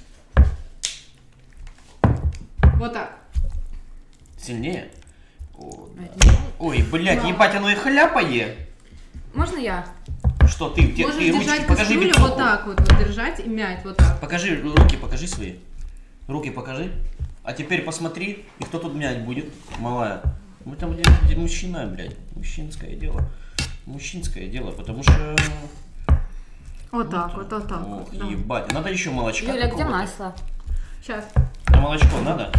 Вот так. Сильнее? О, да. Ой, блядь, Да. ебать, оно и хляпает. Можно я? Что ты, те- Можешь ты ручки, держать покажи кастрюлю бицуху. вот так вот, вот держать и мять вот так. Покажи, руки покажи свои. Руки покажи. А теперь посмотри, и кто тут мять будет, малая. Мы там где, где мужчина, блядь. Мужчинское дело. Мужчинское дело, потому что... Вот так, вот, вот так. Ох, вот, да. ебать. Надо еще молочка. Юля, где какого-то. масло? Сейчас. А молочко надо?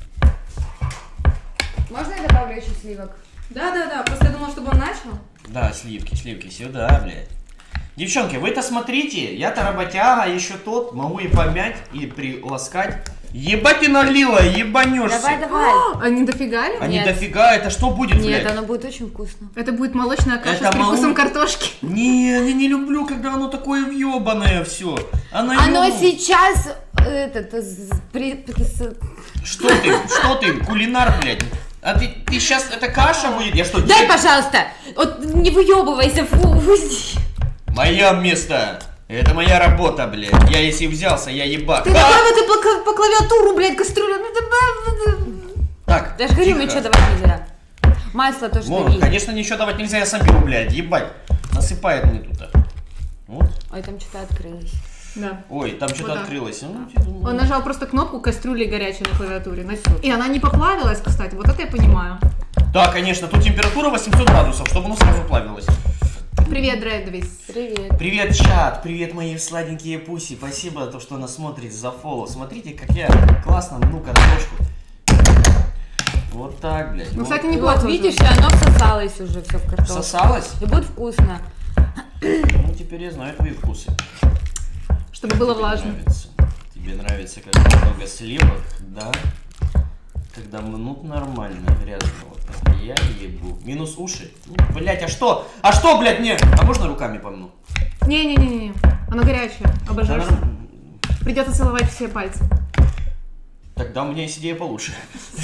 Можно я добавлю еще сливок? Да, да, да. Просто я думала, чтобы он начал. Да, сливки, сливки, сюда, блядь. Девчонки, вы-то смотрите, я-то работяга, еще тот, могу и помять, и приласкать. Ебать и налила, ебанешься. Давай, давай. А не дофига ли? А не Нет. дофига, это что будет, Нет, блядь? оно будет очень вкусно. Это будет молочная каша Это с привкусом моло- картошки. Не, я не люблю, когда оно такое въебаное все. Оно, Оно ёб- сейчас... Этот... з- при- при- с- Что ты, что ты, кулинар, блядь? А ты, ты сейчас, это каша будет? Я что, Дай, дед? пожалуйста! Вот не выебывайся, фу, уйди. Мое место. Это моя работа, блядь. Я если взялся, я ебак. Ты А! давай ты по, по клавиатуру, блядь, кастрюлю. Ну, давай. Так, Даже говорю, тихо. ничего давать нельзя. Масло тоже Вон, дави. конечно, ничего давать нельзя, я сам беру, блядь, ебать. Насыпает мне тут. Вот. Ой, там что-то открылось. Да. Ой, там что-то Вот так. открылось. Ну, я думаю, Он нажал просто кнопку кастрюли горячей на клавиатуре. И она не поплавилась, кстати. Вот это я понимаю. Да, конечно, тут температура восемьсот градусов, чтобы оно сразу плавилось. Привет, Дрейдвис. Привет. Привет, чат, привет, мои сладенькие пуси. Спасибо, то, что нас смотрит за фоллоу. Смотрите, как я классно мну картошку. Вот так, блядь. Ну, вот. кстати, не Вот, плохо. видишь, и оно всосалось уже все в картошку. Всосалось? И будет вкусно. Ну, теперь я знаю твои вкусы. Чтобы было Тебе влажно. Нравится. Тебе нравится, когда много сливок, да? Когда мнут нормально, грязно. Вот так я ебу. Минус уши. Ну, блять, а что? А что, блядь, не? А можно руками помну? Не-не-не-не, оно горячее, обожжешься. Да, Придется целовать все пальцы. тогда у меня есть идея получше.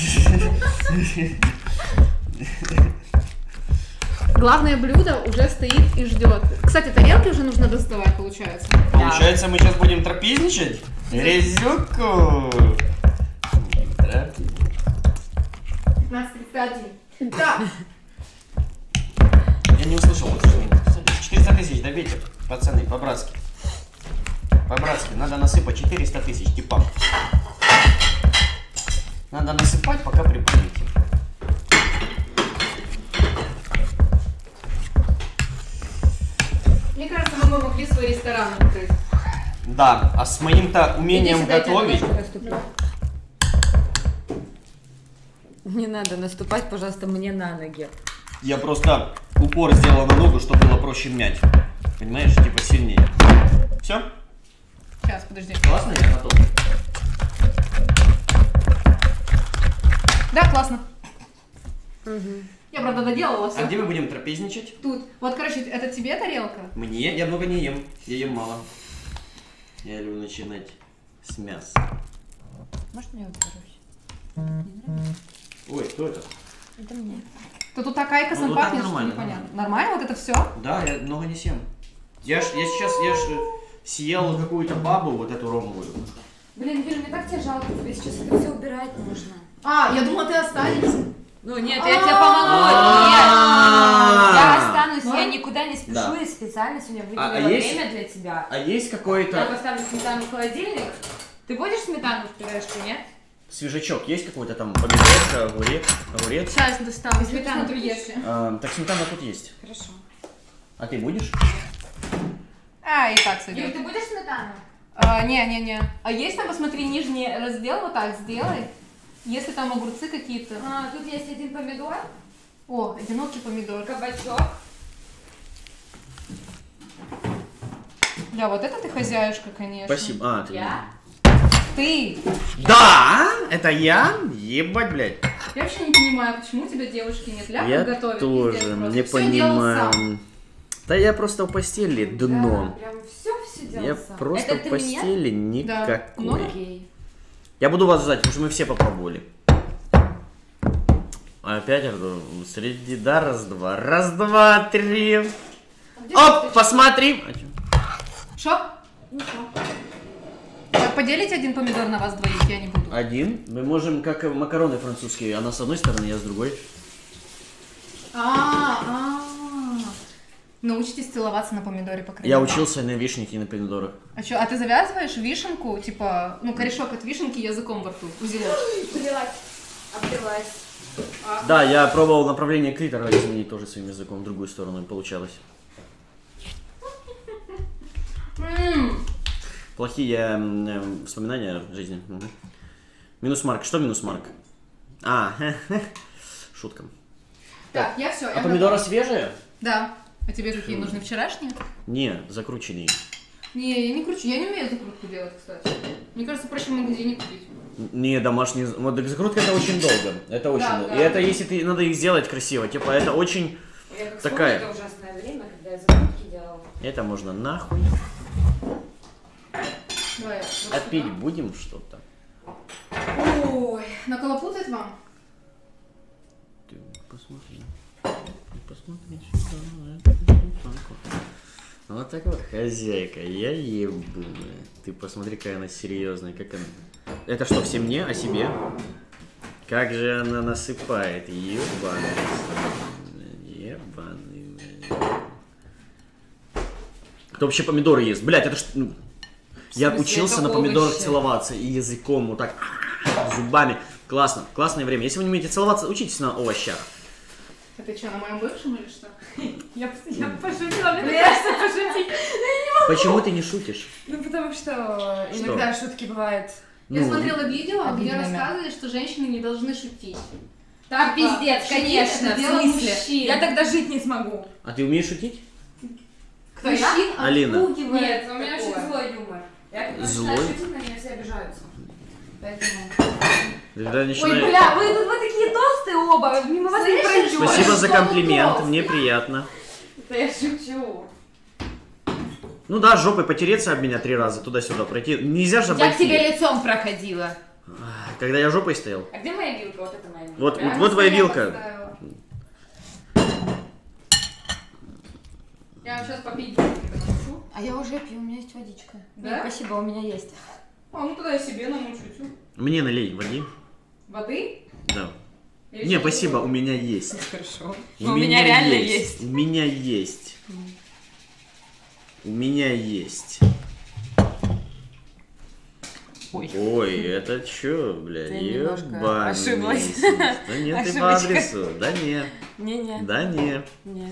Главное блюдо уже стоит и ждет. Кстати, тарелки уже нужно доставать, получается. Получается, мы сейчас будем трапезничать? Резюку! пятнадцать тридцать один. Да. Я не услышал. четыреста тысяч добейте, пацаны, по-братски. По-братски, надо насыпать четыреста тысяч, типа. Надо насыпать, пока припомните. Мне кажется, мы бы могли свой ресторан открыть. Да, а с моим-то умением готовить... Не надо наступать, пожалуйста, мне на ноги. Я просто упор сделал на ногу, чтобы было проще мять. Понимаешь, типа сильнее. Все? Сейчас, подожди. Классно, я готов. Да, классно. Угу. Я, правда, доделала все. А где мы будем трапезничать? Тут. Вот, короче, это тебе тарелка? Мне? Я много не ем. Я ем мало. Я люблю начинать с мяса. Может, мне уберусь? Ой, кто это? Это мне. То тут такая косом Ну, вот так пахнет, что нормально, непонятно. Нормально вот это все? Да, я много не съем. Я ж, я сейчас, я ж э, съел какую-то бабу, вот эту ромовую. Блин, Юля, мне так тебя жалко, тебе сейчас это все убирать нужно. А, я думала, ты останешься. Ну нет, я тебе помогу. Нет, я останусь, Да? я никуда не спешу, Да. я специально сегодня А- а выделила есть- время для тебя. А есть Я какой-то поставлю сметану в холодильник. Ты будешь сметану в пюрешку, нет? свежачок? Есть какой-то там помидорка, огурец? огурец? Сейчас достану. Сметану Смотрю, будешь? если. А, так сметана тут есть. Хорошо. А ты будешь? А, и так Юль, сойдет. ты будешь сметану? А, не, не, не. А есть там, посмотри, нижний раздел, вот так сделай. Если там огурцы какие-то. А, тут есть один помидор, О, одинокий помидор. кабачок. Бля, вот это ты хозяюшка, конечно. Спасибо. А, ты... Я? Ты. Да, это я? Ебать, блядь. Я вообще не понимаю, почему у тебя девушки нет. Ляпов Я готовят. тоже пиздец просто. не Всё делал сам. понимаю. Да я просто в постели дно. Да, прям все все делал Я сам. просто Это в ты постели Да. никакой. Много? Меня? Окей. Я буду вас ждать, потому что мы все попробовали. Опять рду. Среди, да, раз-два. Раз-два, три. А где Оп, ты? посмотри. А чё? Шо? Ничего. Так, поделите один помидор на вас двоих, я не буду. Один. Мы можем, как макароны французские. Она с одной стороны, я с другой. А, а. Научитесь целоваться на помидоре по крайней Я мере. учился на вишенке и на помидорах. А что, а ты завязываешь вишенку, типа, ну, корешок от вишенки языком во рту, узелок? Плевать. Обливать. Да, я пробовал направление клитора изменить тоже своим языком в другую сторону, и получалось. М. Плохие м, э, воспоминания жизни. Мгм. Минус Марк. Что минус Марк? А, шутка. Так, я все. А помидоры свежие? Да. А тебе какие нужны, вчерашние? Не, закрученные. Не, я не кручу, я не умею закрутку делать, кстати. Мне кажется, проще в магазине купить. Не, домашние. Вот так закрутка это очень долго. Это очень Да, долго. да. И это если ты надо их сделать красиво. Типа это очень. Я как Такая. вспомню это ужасное время, когда я закрутки делала. Это можно нахуй. Давай, вот Отпить сюда. будем что-то. Ой, наколопутать вам? Ты посмотри. Ты посмотри сюда. Вот так вот. Вот так вот, хозяйка, я ебу. Ты посмотри, какая она серьезная, как она. Это что, все мне, о себе? Как же она насыпает, ебаный. Ебаный. Кто вообще помидоры ест? Блять, это что? ну, Я смысле, учился это на помидорах овощи. целоваться и языком вот так зубами. Классно, классное время. Если вы не умеете целоваться, учитесь на овощах. А ты что, на моем бывшем или что? Я, я пошутила, мне кажется, пошутить. Почему ты не шутишь? Ну, потому что иногда шутки бывают. Я Ну, смотрела видео, где обидными. рассказывали, что женщины не должны шутить. Да, пиздец, шутить конечно, это в дело смысле? мужчин. Я тогда жить не смогу. А ты умеешь шутить? Кто я? Алина. отпугивает Нет, у меня такое. очень злой юмор. Я когда Злой? начинаю шутить, на меня все обижаются. Поэтому... Когда Ой, начинаю- бля, вы тут вы такие толстые оба, мимо вас не Слышишь? пройдешь. Спасибо за Что комплимент, толстый? мне приятно. Да я шучу. Ну да, жопой потереться об меня три раза, туда-сюда пройти. Нельзя же Я к обойти. тебе лицом проходила. Когда я жопой стоял. А где моя вилка? Вот это моя вилка. Вот, вот, Прямо вот твоя Я вилка. поставила. Я сейчас попить наношу. А я уже пью, у меня есть водичка. Да? Нет, спасибо, у меня есть. А, ну тогда я себе намучу. Тю. Мне налей воды. Воды? Да. Или Не, что-то спасибо, другое? у меня есть. Хорошо. У У меня реально есть. У меня есть. У меня есть. Ой. Ой, это чё, бля, Ты немножко ебаный ошиблась. месяц. Да нет, ты по Ошибочка. адресу. Да не, Не-не. да не, Не.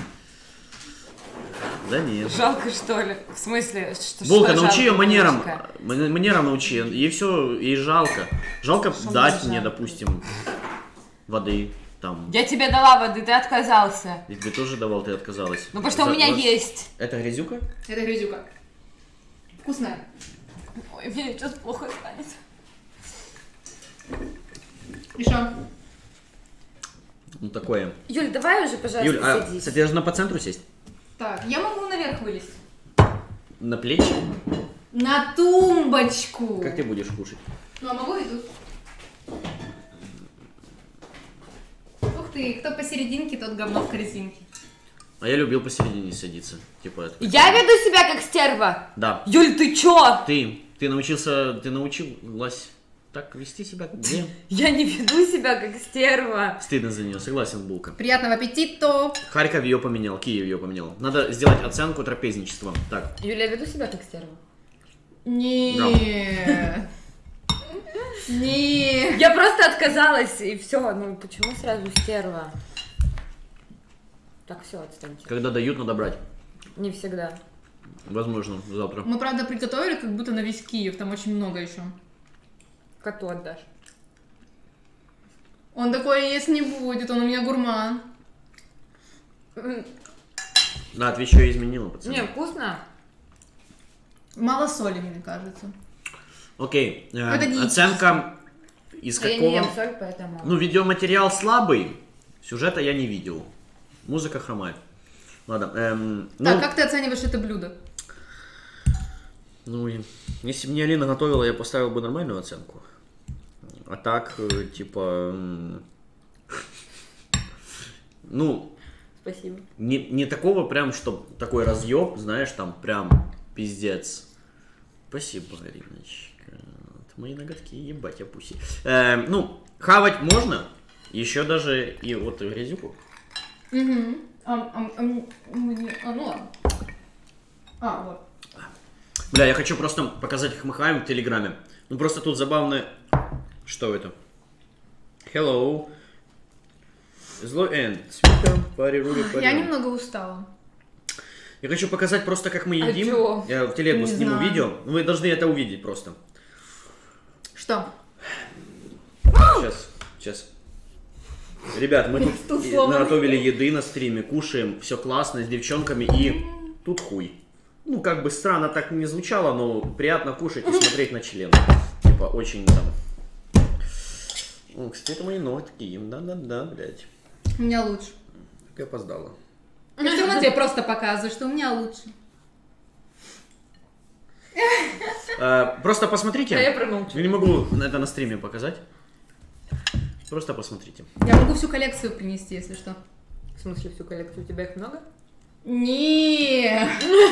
да не. Жалко, что ли? В смысле, что Волка, что научи ее жалко, манерам. Волочка? М- Манерам научи. Ей все, ей жалко. Жалко Что дать мне мне, жалко? допустим, воды. Там. Я тебе дала воды, ты отказался. Я тебе тоже давал, ты отказалась. Ну потому что у За- меня вот- есть. Это грязюка? Это грязюка. Вкусная. Ой, мне сейчас плохо станет. И что? Ну такое. Юль, давай уже, пожалуйста, Юль, а, садись. кстати, я должна по центру сесть? Так, я могу наверх вылезть. На плечи? На тумбочку. Как ты будешь кушать? Ну, а могу и тут. Ух ты, кто посерединке, тот говно в корзинке. А я любил посередине садиться. Типа это. Я веду себя как стерва. Да. Юль, ты чё? Ты, ты научился, ты научилась так вести себя? Где? Я не веду себя как стерва. Стыдно за нее, согласен, Булка. Приятного аппетита. Харьков ее поменял, Киев ее поменял. Надо сделать оценку трапезничества. Так, Юля, я веду себя как стерва. Нет. Нет. Я просто отказалась, и все. Ну почему сразу стерва? Так, все, отстаньте. когда дают, надо брать. Не всегда. Возможно, завтра. Мы, правда, приготовили как будто на весь Киев, там очень много еще. Коту отдашь. Он такой есть не будет, он у меня гурман. Да, ты еще и изменила, пацаны. Не, вкусно. Мало соли, мне кажется. Окей, э, Это не оценка из А я не ем какого... соль, поэтому... Ну, видеоматериал слабый, сюжета я не видел. Музыка хромает. Ладно, эм, ну, Так, как ты оцениваешь это блюдо? ну, и если бы мне Алина готовила, я поставил бы нормальную оценку. А так, э, типа, м, ну, Спасибо. не, не такого прям, что такой разъеб, знаешь, там прям пиздец. Спасибо, Ариночка. Вот мои ноготки, ебать, я пуси. Эм, ну, хавать можно, еще даже и вот грязюку. Угу. А, а, а, мне- а, ну ладно. А, вот. Бля, я хочу просто показать, как мы хаваем в Телеграме. Ну, просто тут забавно... Что это? Hello. Злой Энд. Свитер, пари, рули, пари. Я немного устала. Я хочу показать просто, как мы А едим. чё? Я в телегу Не сниму знаю. видео. Вы должны это увидеть просто. Что? Сейчас, сейчас. Ребят, мы тут Тут и- сломанный. наготовили еды на стриме, кушаем, все классно с девчонками и тут хуй. Ну, как бы странно так не звучало, но приятно кушать и смотреть на член. Типа, очень там... О, кстати, это мои ноготки, да-да-да, блядь. У меня лучше. Как я опоздала. Я все равно тебе просто показываю, что у меня лучше. А, просто посмотрите. А я промолчу. Я не могу это на стриме показать. Просто посмотрите. Я могу всю коллекцию принести, если что. В смысле, всю коллекцию? У тебя их много? Не.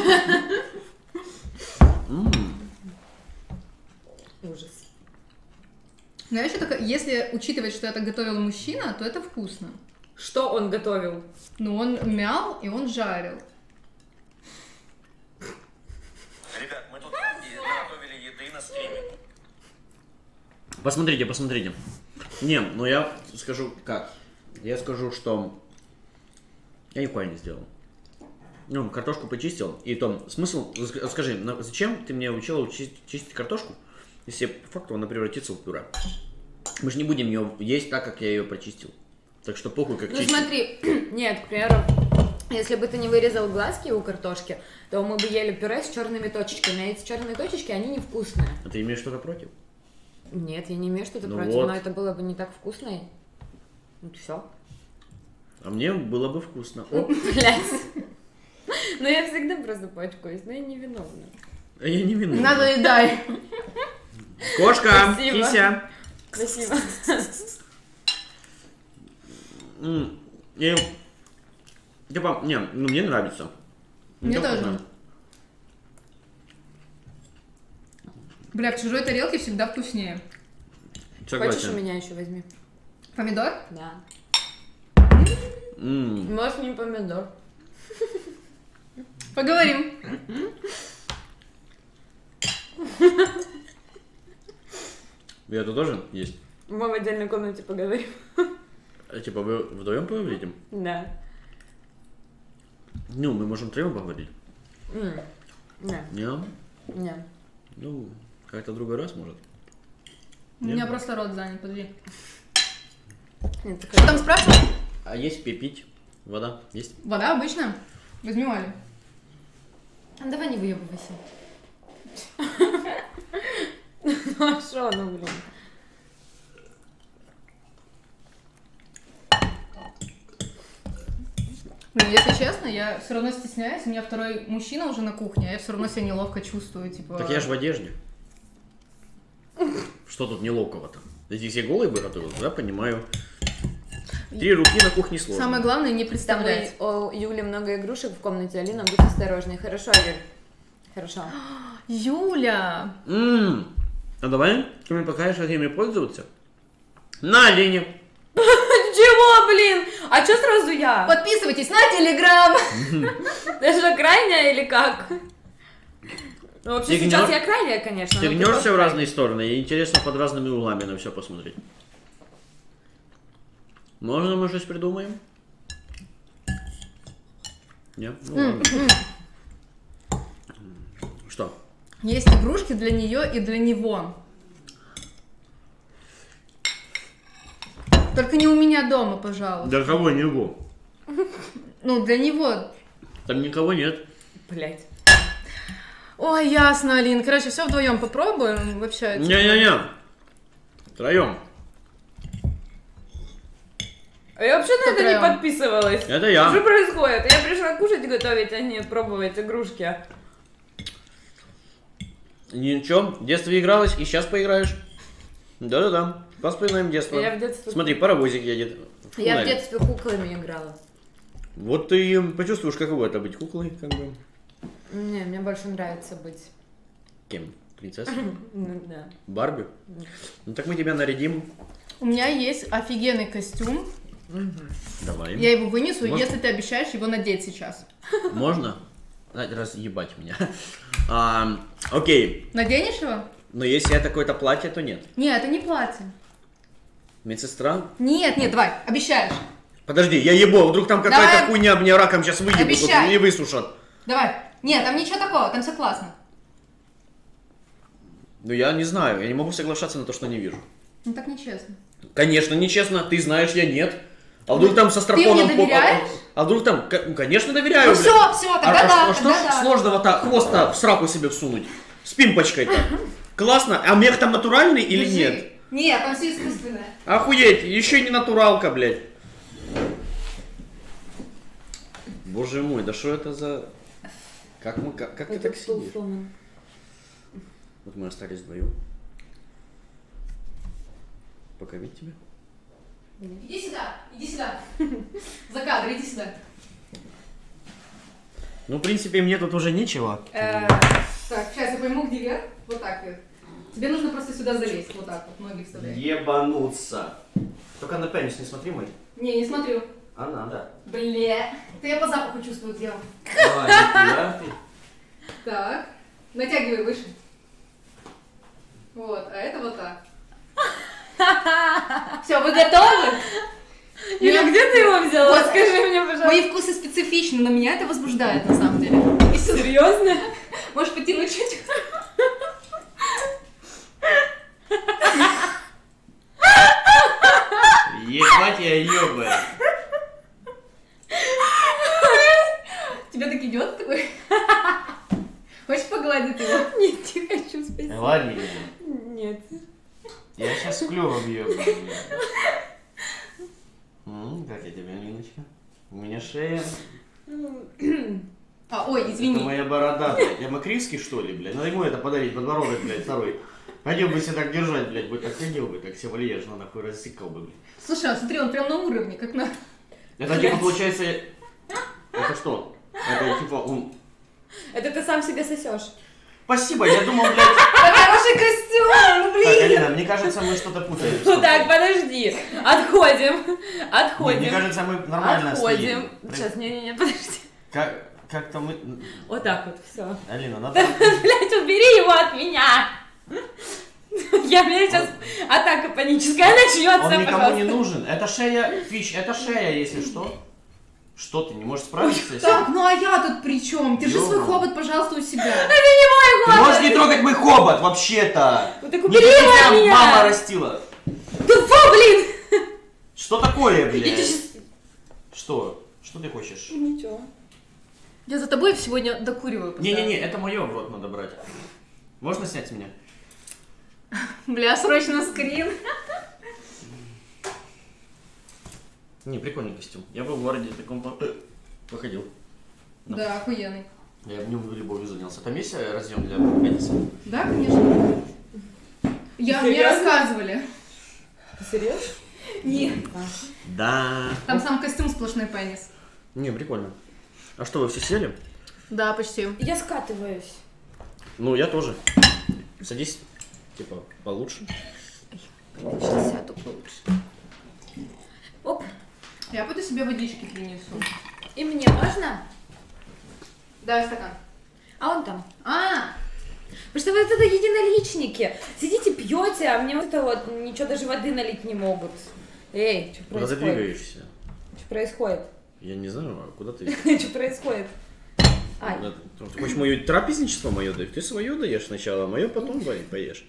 М. Ужас. Но я еще такая, если учитывать, что это готовил мужчина, то это вкусно. Что он готовил? Ну, он мял и он жарил. Ребят, мы тут наготовили еды на стриме. Посмотрите, посмотрите. Не, ну я скажу как. Я скажу, что я нихуя не сделал. Ну, картошку почистил. И то, смысл, ск- скажи, на- зачем ты меня учила учи- чистить картошку, если по факту она превратится в пюре? Мы же не будем ее есть так, как я ее прочистил. Так что похуй, как Ну чистить. смотри, нет, к примеру, Если бы ты не вырезал глазки у картошки, то мы бы ели пюре с черными точечками. А эти черные точечки, они невкусные. А ты имеешь что-то против? Нет, я не имею что-то Ну против, вот. но это было бы не так вкусно. и- Вот все. А мне было бы вкусно. О, Блять. Ну я всегда просто пачкаюсь, но я не виновна. а я не виновен. Надо и дай. Кошка, Спасибо. кися. Спасибо. М, И, типа, не, ну мне нравится. Мне Это тоже. вкусно. Бля, в чужой тарелке всегда вкуснее. Хочешь, Согласен. у меня еще возьми? Помидор? Да. М, Может, не помидор. Поговорим. И это тоже есть? Мы в отдельной комнате поговорим. А, Типа вы вдвоем поговорите? Да. Ну, мы можем втроем поговорить. М. Не, Не? не. Ну, как-то в другой раз, может. У Нет? меня просто рот занят, подожди. Нет, так Что там спрашивал? А есть пить? Вода есть? Вода обычная. Возьми Валю. А давай не выебывайся. Ну а шо, ну блин. Блин, если честно, я все равно стесняюсь. У меня второй мужчина уже на кухне, а я все равно себя неловко чувствую, типа... Так я же в одежде. Что тут неловкого-то? Эти все голые бы готовил, да, понимаю. Три руки на кухне сложно. Самое главное не Там представлять. у Юли много игрушек в комнате, Алина, будь осторожней. Хорошо, Юль? Хорошо. Юля! М, А давай ты мне покажешь, как ими пользоваться? На, Лене. Чего, блин? А чё сразу я? Подписывайтесь на Телеграм! Ты что, крайняя или как? Ну, вообще, Стегнёшь- сейчас я крайняя, конечно. но ты Стегнешься тоже в разные стороны, и интересно под разными углами на все посмотреть. Можно мы что-то придумаем? Нет? Ну ладно. Что? Есть игрушки для нее и для него. Только не у меня дома, пожалуйста. Для кого него? Ну, для него. Там никого нет. Блять. Ой, ясно, Алин. Короче, все вдвоем попробуем. Вообще. типа, Не-не-не. Втроем. А я вообще на это не Втроём. подписывалась. Это я. Что происходит? Я пришла кушать готовить, а не пробовать игрушки. Ничего, в детстве игралась, и сейчас поиграешь. Да-да-да. Вспоминаем детство. Я в детстве... Смотри, паровозик едет. Я в Фонарик. детстве куклами играла. Вот ты почувствуешь, каково это быть куклой, как бы. Не, мне больше нравится быть. Кем? Принцессой? Ну, да. Барби? Ну так мы тебя нарядим. У меня есть офигенный костюм. Давай. Я его вынесу, Может- если ты обещаешь его надеть сейчас. Можно? А, разъебать меня. А, окей. Наденешь его? Но если это какое-то платье, то нет. Нет, это не платье. Медсестра? Нет, нет, давай, обещаешь. Подожди, я ебу, вдруг там какая-то Давай. хуйня мне раком сейчас выебут тут Обещай. и высушат. Давай. Нет, там ничего такого, там все классно. Ну я не знаю, я не могу соглашаться на то, что не вижу. Ну так нечестно. Конечно, нечестно, ты знаешь, я нет. А вдруг там со Ты страпоном... мне по- доверяешь? А вдруг там... ко- ну, Конечно, доверяю, Ну блядь. все, все, А, тогда а да, что, что тогда ж да. сложного-то хвоста в сраку себе всунуть? С пимпочкой-то. Классно. А мех там натуральный или Держи. нет? Нет, там все искусственное. Охуеть, еще не натуралка, блядь. Боже мой, да что это за... Как мы, как, как ты так сидишь? Вот мы остались вдвоем. Покормить тебя? Иди сюда, иди сюда. За кадр, иди сюда. Ну, в принципе, мне тут уже нечего. Э, Так, сейчас я пойму, где верх. Вот так вверх. Тебе нужно просто сюда залезть. Вот так вот, ноги вставлять. Ебануться. Только на пенис не смотри, мой. Не, не смотрю. А надо. Бля. Это я по запаху чувствую, где он. Давай, нихуя ты. Так. Натягивай выше. Вот, а это вот так. Все, вы готовы? Юля, Меня- где ты его взяла? Вот. Скажи мне, пожалуйста. Мои вкусы специфичны, но меня это возбуждает на самом деле. И сюда. Серьезно? Можешь потянуть чуть? Ебать я ёбаю. идет такой. Хочешь погладить его? Нет, не хочу, спасибо. Ладно. Нет. Я сейчас клёво бью. Как я тебя, Ниночка? У меня шея. А, ой, Это извини. моя борода, блядь. Я Макривский, что ли, блядь? Надо ему это подарить, подбородок, блядь, второй. Хотел бы себя так держать, блядь, бы так ходил бы, как все вальяжно, нахуй рассекал бы, блядь. Слушай, а смотри, он прям на уровне, как на... Это типа получается... Это что? Это типа он... Это ты сам себе сосешь. Спасибо, я думал, блядь... Хороший костюм, блин! Так, Алина, мне кажется, мы что-то путаем. Ну так, подожди. Отходим. Отходим. Мне кажется, мы нормально Отходим. стоим. Сейчас, не-не-не, подожди. Как... Как-то мы... Вот так вот, все. Алина, надо... Блять, убери его от меня! Я, у меня сейчас атака паническая начнется, Он никому пожалуйста. не нужен. Это шея, Фич, это шея, если что. Что ты, не можешь справиться? Если... Так, ну а я тут при чем? Держи свой Ёбаный. хобот, пожалуйста, у себя. Ты можешь не трогать мой хобот, вообще-то! Ну так Не убери его от тебя меня! мама растила. Да фу, блин! Что такое, Иди блядь? щас- Что? Что ты хочешь? Ничего. Я за тобой сегодня докуриваю. постоянно. Не-не-не, это мое в рот надо брать. Можно снять с меня? Бля, срочно скрин. Не, прикольный костюм. Я бы в городе таком по- походил. Да. Да, охуенный. Я в нем любовью занялся. Там есть э, разъем для пениса? Да, конечно. Я, мне Серьезно? рассказывали. Ты серьезно? Нет. Да. Там сам костюм сплошной пенис. Не, прикольно. А что, вы все сели? Да, почти. Я скатываюсь. Ну, я тоже. Садись, типа, получше. Сейчас сяду получше. Оп. Я пойду себе водички принесу. И мне можно? Дай стакан. А он там. А, Потому что вы это единоличники. Сидите, пьете, а мне вот это вот ничего даже воды налить не могут. Эй, что Куда ты происходит? двигаешься? Что происходит? Я не знаю, а куда ты? Что происходит? Ай. Куда ты? Ты хочешь мое трапезничество мое дать? Ты свое даешь сначала, а мое потом по- поешь.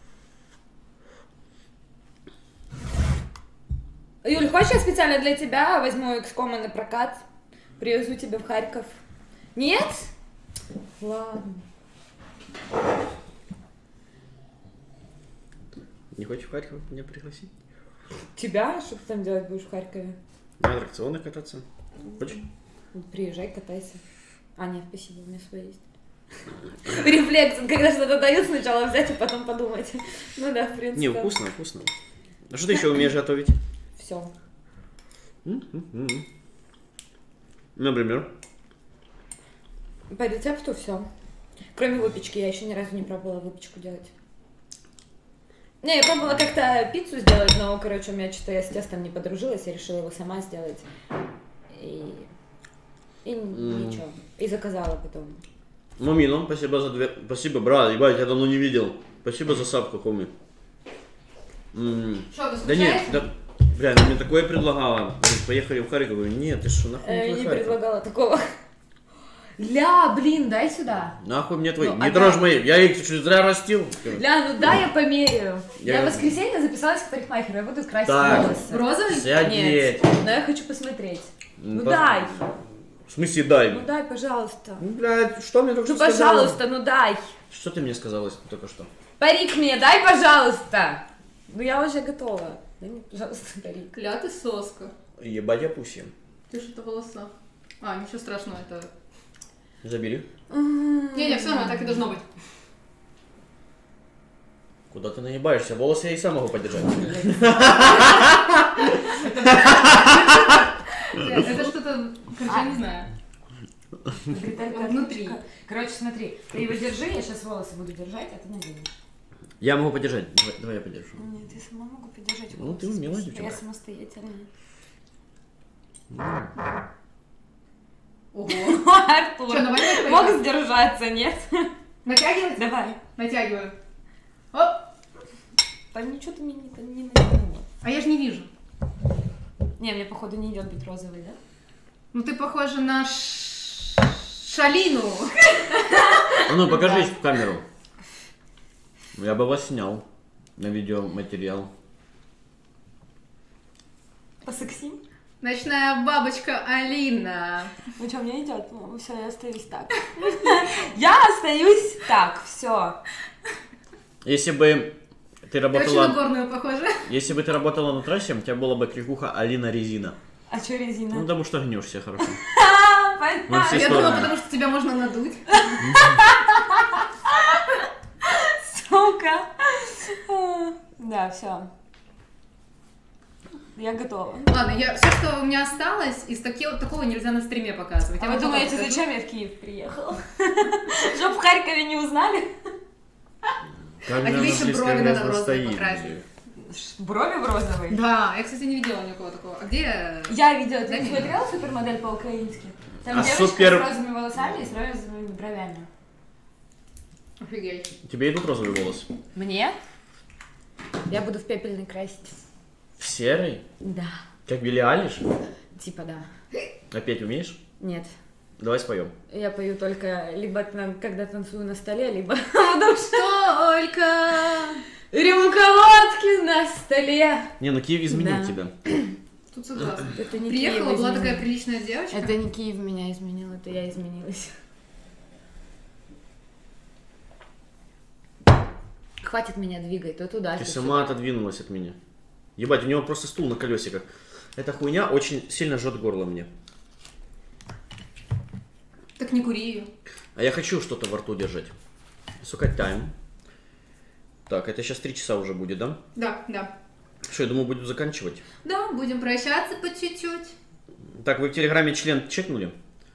Юль, хочешь, я специально для тебя возьму экскома на прокат? Привезу тебя в Харьков. Нет? Ладно. Не хочешь в Харьков меня пригласить? Тебя? Что ты там делать будешь в Харькове? На аттракционах кататься? Хочешь? Приезжай, катайся. А, нет, спасибо, у меня свои есть. Рефлекс, когда что-то дают, сначала взять, а потом подумать. Ну да, в принципе. Не, вкусно, вкусно. А что ты еще умеешь готовить? Все. М-м-м. Например? По рецепту все. Кроме выпечки, я еще ни разу не пробовала выпечку делать. Не, я пробовала как-то пиццу сделать, но, короче, у меня что-то я с тестом не подружилась, я решила его сама сделать. И... И М. ничего. И заказала потом. Мамино, спасибо за две... Спасибо, брат, ебать, я давно не видел. Спасибо за сапку, хоми. М. что, вы Да нет, скучаете? да... Бля, она мне такое предлагала. Говорит, поехали в Харьков. Говорю, нет, ты что, нахуй Э, мне не твой Харьков? предлагала такого. Ля, блин, дай сюда. Нахуй мне твой... Ну, не а дрожь да. моей, я их чуть зря растил. Ля, ну дай я померяю. Я- Я в воскресенье записалась к парикмахеру, я буду красить Так. волосы. Розовый? Сядь. Нет, но я хочу посмотреть. Ну пос- дай. В смысле дай? Ну дай, пожалуйста. Ну, блядь, что мне только Ну, что сказала? пожалуйста, ну дай. Что ты мне сказала только что? Парик мне дай, пожалуйста. Ну я уже готова. Дай мне, пожалуйста, парик. Кля, ты соска. Ебать, я пусть им. Ты что-то в волосах. А, ничего страшного, это... Забери. Не-не, все равно так и должно быть. Куда ты наебаешься? Волосы я и сам могу подержать. Это что-то, короче, я не знаю. Он внутри. Короче, смотри, ты его держи, я сейчас волосы буду держать, а ты наденешь. Я могу подержать. Давай, давай я подержу. Нет, я сама могу подержать Ну, волосы. ты умелая спасибо, девчонка. Я самостоятельная. Ого. Артур, Что, давай я мог пойду? сдержаться, нет? Натягивать? Давай. Натягиваю. Оп. Там ничего ты мне не, не натянула. А я же не вижу. Не, мне походу не идет быть розовой, да? Ну ты похожа на ш- Шалину. А ну, покажись в камеру. Я бы вас снял на видеоматериал. Посексим? Ночная бабочка Алина. Ну что, мне идет? Ну, все, я остаюсь так. Я остаюсь так, все. Если бы ты Ты очень работала... на горную похожа. Если бы ты работала на трассе, у тебя была бы кликуха Алина Резина. А что резина? Ну, потому что гнешься хорошо. А, Ну, все понятно. Я думала, стороны. потому что тебя можно надуть. Сука. А, Да, все. Я готова. Ладно, я, все, что у меня осталось, из таки- такого нельзя на стриме показывать. А Я вы вам потом думаете, покажу. зачем я в Киев приехала? Чтоб в Харькове не узнали? Как А же тебе она еще близко брови грязно надо в розовый стоит. покрасить. Брови в розовый? Да, я, кстати, не видела никого такого. А где... Я видела, ты Да не. смотрела супермодель по-украински? Там А девочка супер- с розовыми волосами и с розовыми бровями. Офигеть. Тебе идут розовые волосы? Мне? Я буду в пепельный красить. В серый? Да. Как Билли Айлиш? Типа да. А петь умеешь? Нет. Давай споем. Я пою только либо на- когда танцую на столе, либо в душе. Только... Рюмка водки на столе. Не, ну Киев изменил Да. тебя. Тут согласна. Это не Приехала, Киев была изменил. такая приличная девочка. Это не Киев меня изменил, это я изменилась. Хватит меня двигать, то туда, Ты то сама сюда. отодвинулась от меня. Ебать, у него просто стул на колесиках. Эта хуйня очень сильно жжет горло мне. Так не кури ее. А я хочу что-то во рту держать. Сука, тайм. Так, это сейчас три часа уже будет, да? Да, да. Что, я думаю, буду заканчивать. Да, будем прощаться по чуть-чуть. Так, вы в Телеграме член чекнули?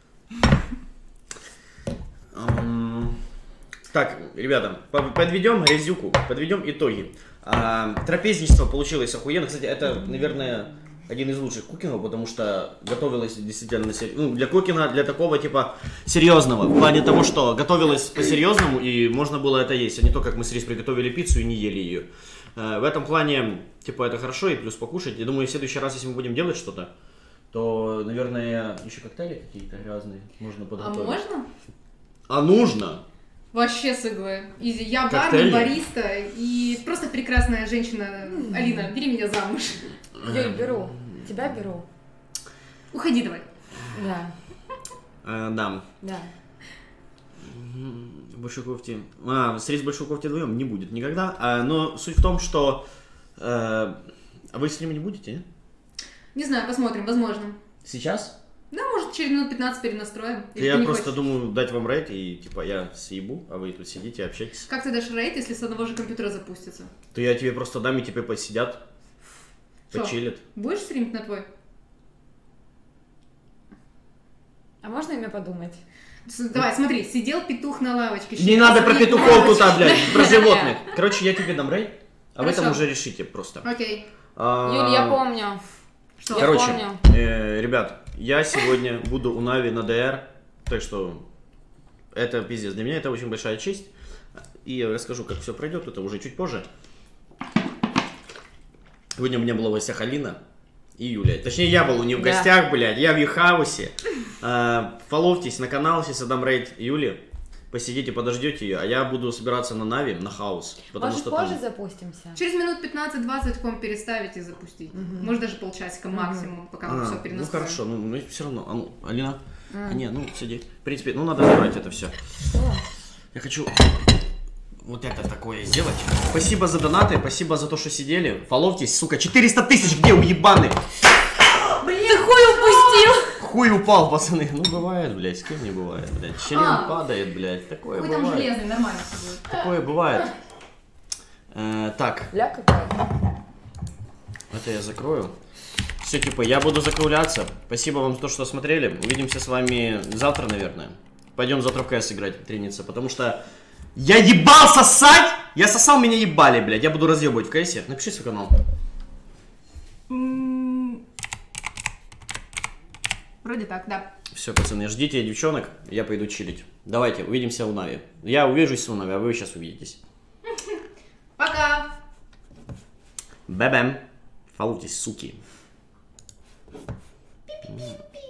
Ам, Так, ребята, по- подведем грязюку, подведем итоги. А, Трапезничество получилось охуенно. Кстати, это, наверное, один из лучших кукингов, потому что готовилось действительно сер- ну, для кукинга, для такого типа серьезного. В плане того, что готовилось по-серьезному, и можно было это есть, а не то, как мы с Рис приготовили пиццу и не ели ее. Э, В этом плане, типа, это хорошо, и плюс покушать. Я думаю, в следующий раз, если мы будем делать что-то, то, наверное, еще коктейли какие-то грязные можно А подготовить. можно? А нужно? Вообще с иглы. Изи. Я Коктейли? бармен, бариста и просто прекрасная женщина. Алина, бери меня замуж. Юль, беру. Тебя беру. Уходи давай. Да, Э, да. да. В большой кофте. А, среди большой кофте вдвоем не будет никогда. А, но суть в том, что. э, а вы с ними не будете, не? Не знаю, посмотрим, возможно. Сейчас? Да, может, через минут пятнадцать перенастроим. Или Я ты не просто хочешь? думаю дать вам рейд и типа я съебу, а вы тут сидите, общаетесь. Как ты дашь рейд, если с одного же компьютера запустится? То я тебе просто дам и тебе посидят, Что? почилят. Будешь стримить на твой? А можно имя подумать? С- Давай, смотри, сидел петух на лавочке. Не щипал надо про свои петухов лавочки. тут, а, блядь, про животных. Короче, я тебе дам рейд, а вы там Хорошо. уже решите просто. Окей. А, Юль, я помню. Что? Я Короче, помню. э, ребят, я сегодня буду у Нави на ДР, так что это пиздец. Для меня это очень большая честь. И я расскажу, как все пройдет, это уже чуть позже. Сегодня у меня была в гостях Алина и Юля. Точнее, я был у нее в Да. гостях, блядь, я в Юхаусе. Фоловьтесь на канал, сейчас отдам рейд Юли. Посидите, подождете ее, а я буду собираться на Нави, на хаус. Потому Может, что позже там... запустимся? Через минут пятнадцать-двадцать комп переставить и запустить. Может, даже полчасика максимум, пока мы А, все ну перенастроим. хорошо, ну, ну все равно. А ну, Алина? А, не, ну сиди. В принципе, ну надо забрать это все. Я хочу вот это такое сделать. Спасибо за донаты, спасибо за то, что сидели. Фоловьтесь, сука, четыреста тысяч, где уебаны? Блин, ты хуй упустил! Хуй упал, пацаны. Ну бывает, блядь, с кем не бывает, блядь. Член А. падает, блядь. Такое Ой, там бывает. железный, нормально все будет. Такое бывает. Э, так, Ля какая? это я закрою. Все, типа, я буду закругляться. Спасибо вам за то, что смотрели. Увидимся с вами завтра, наверное. Пойдем завтра в КС играть, трениться, потому что я ебал сосать! Я сосал, меня ебали, блядь. Я буду разъебывать в КСе. Напиши свой канал. Вроде так, да. Все, пацаны, ждите девчонок, я пойду чилить. Давайте, увидимся у Нави. Я увижусь у Нави, а вы сейчас увидитесь. Пока! Бэбэм. Фоловьтесь, суки. Пи-пи-пи-пи.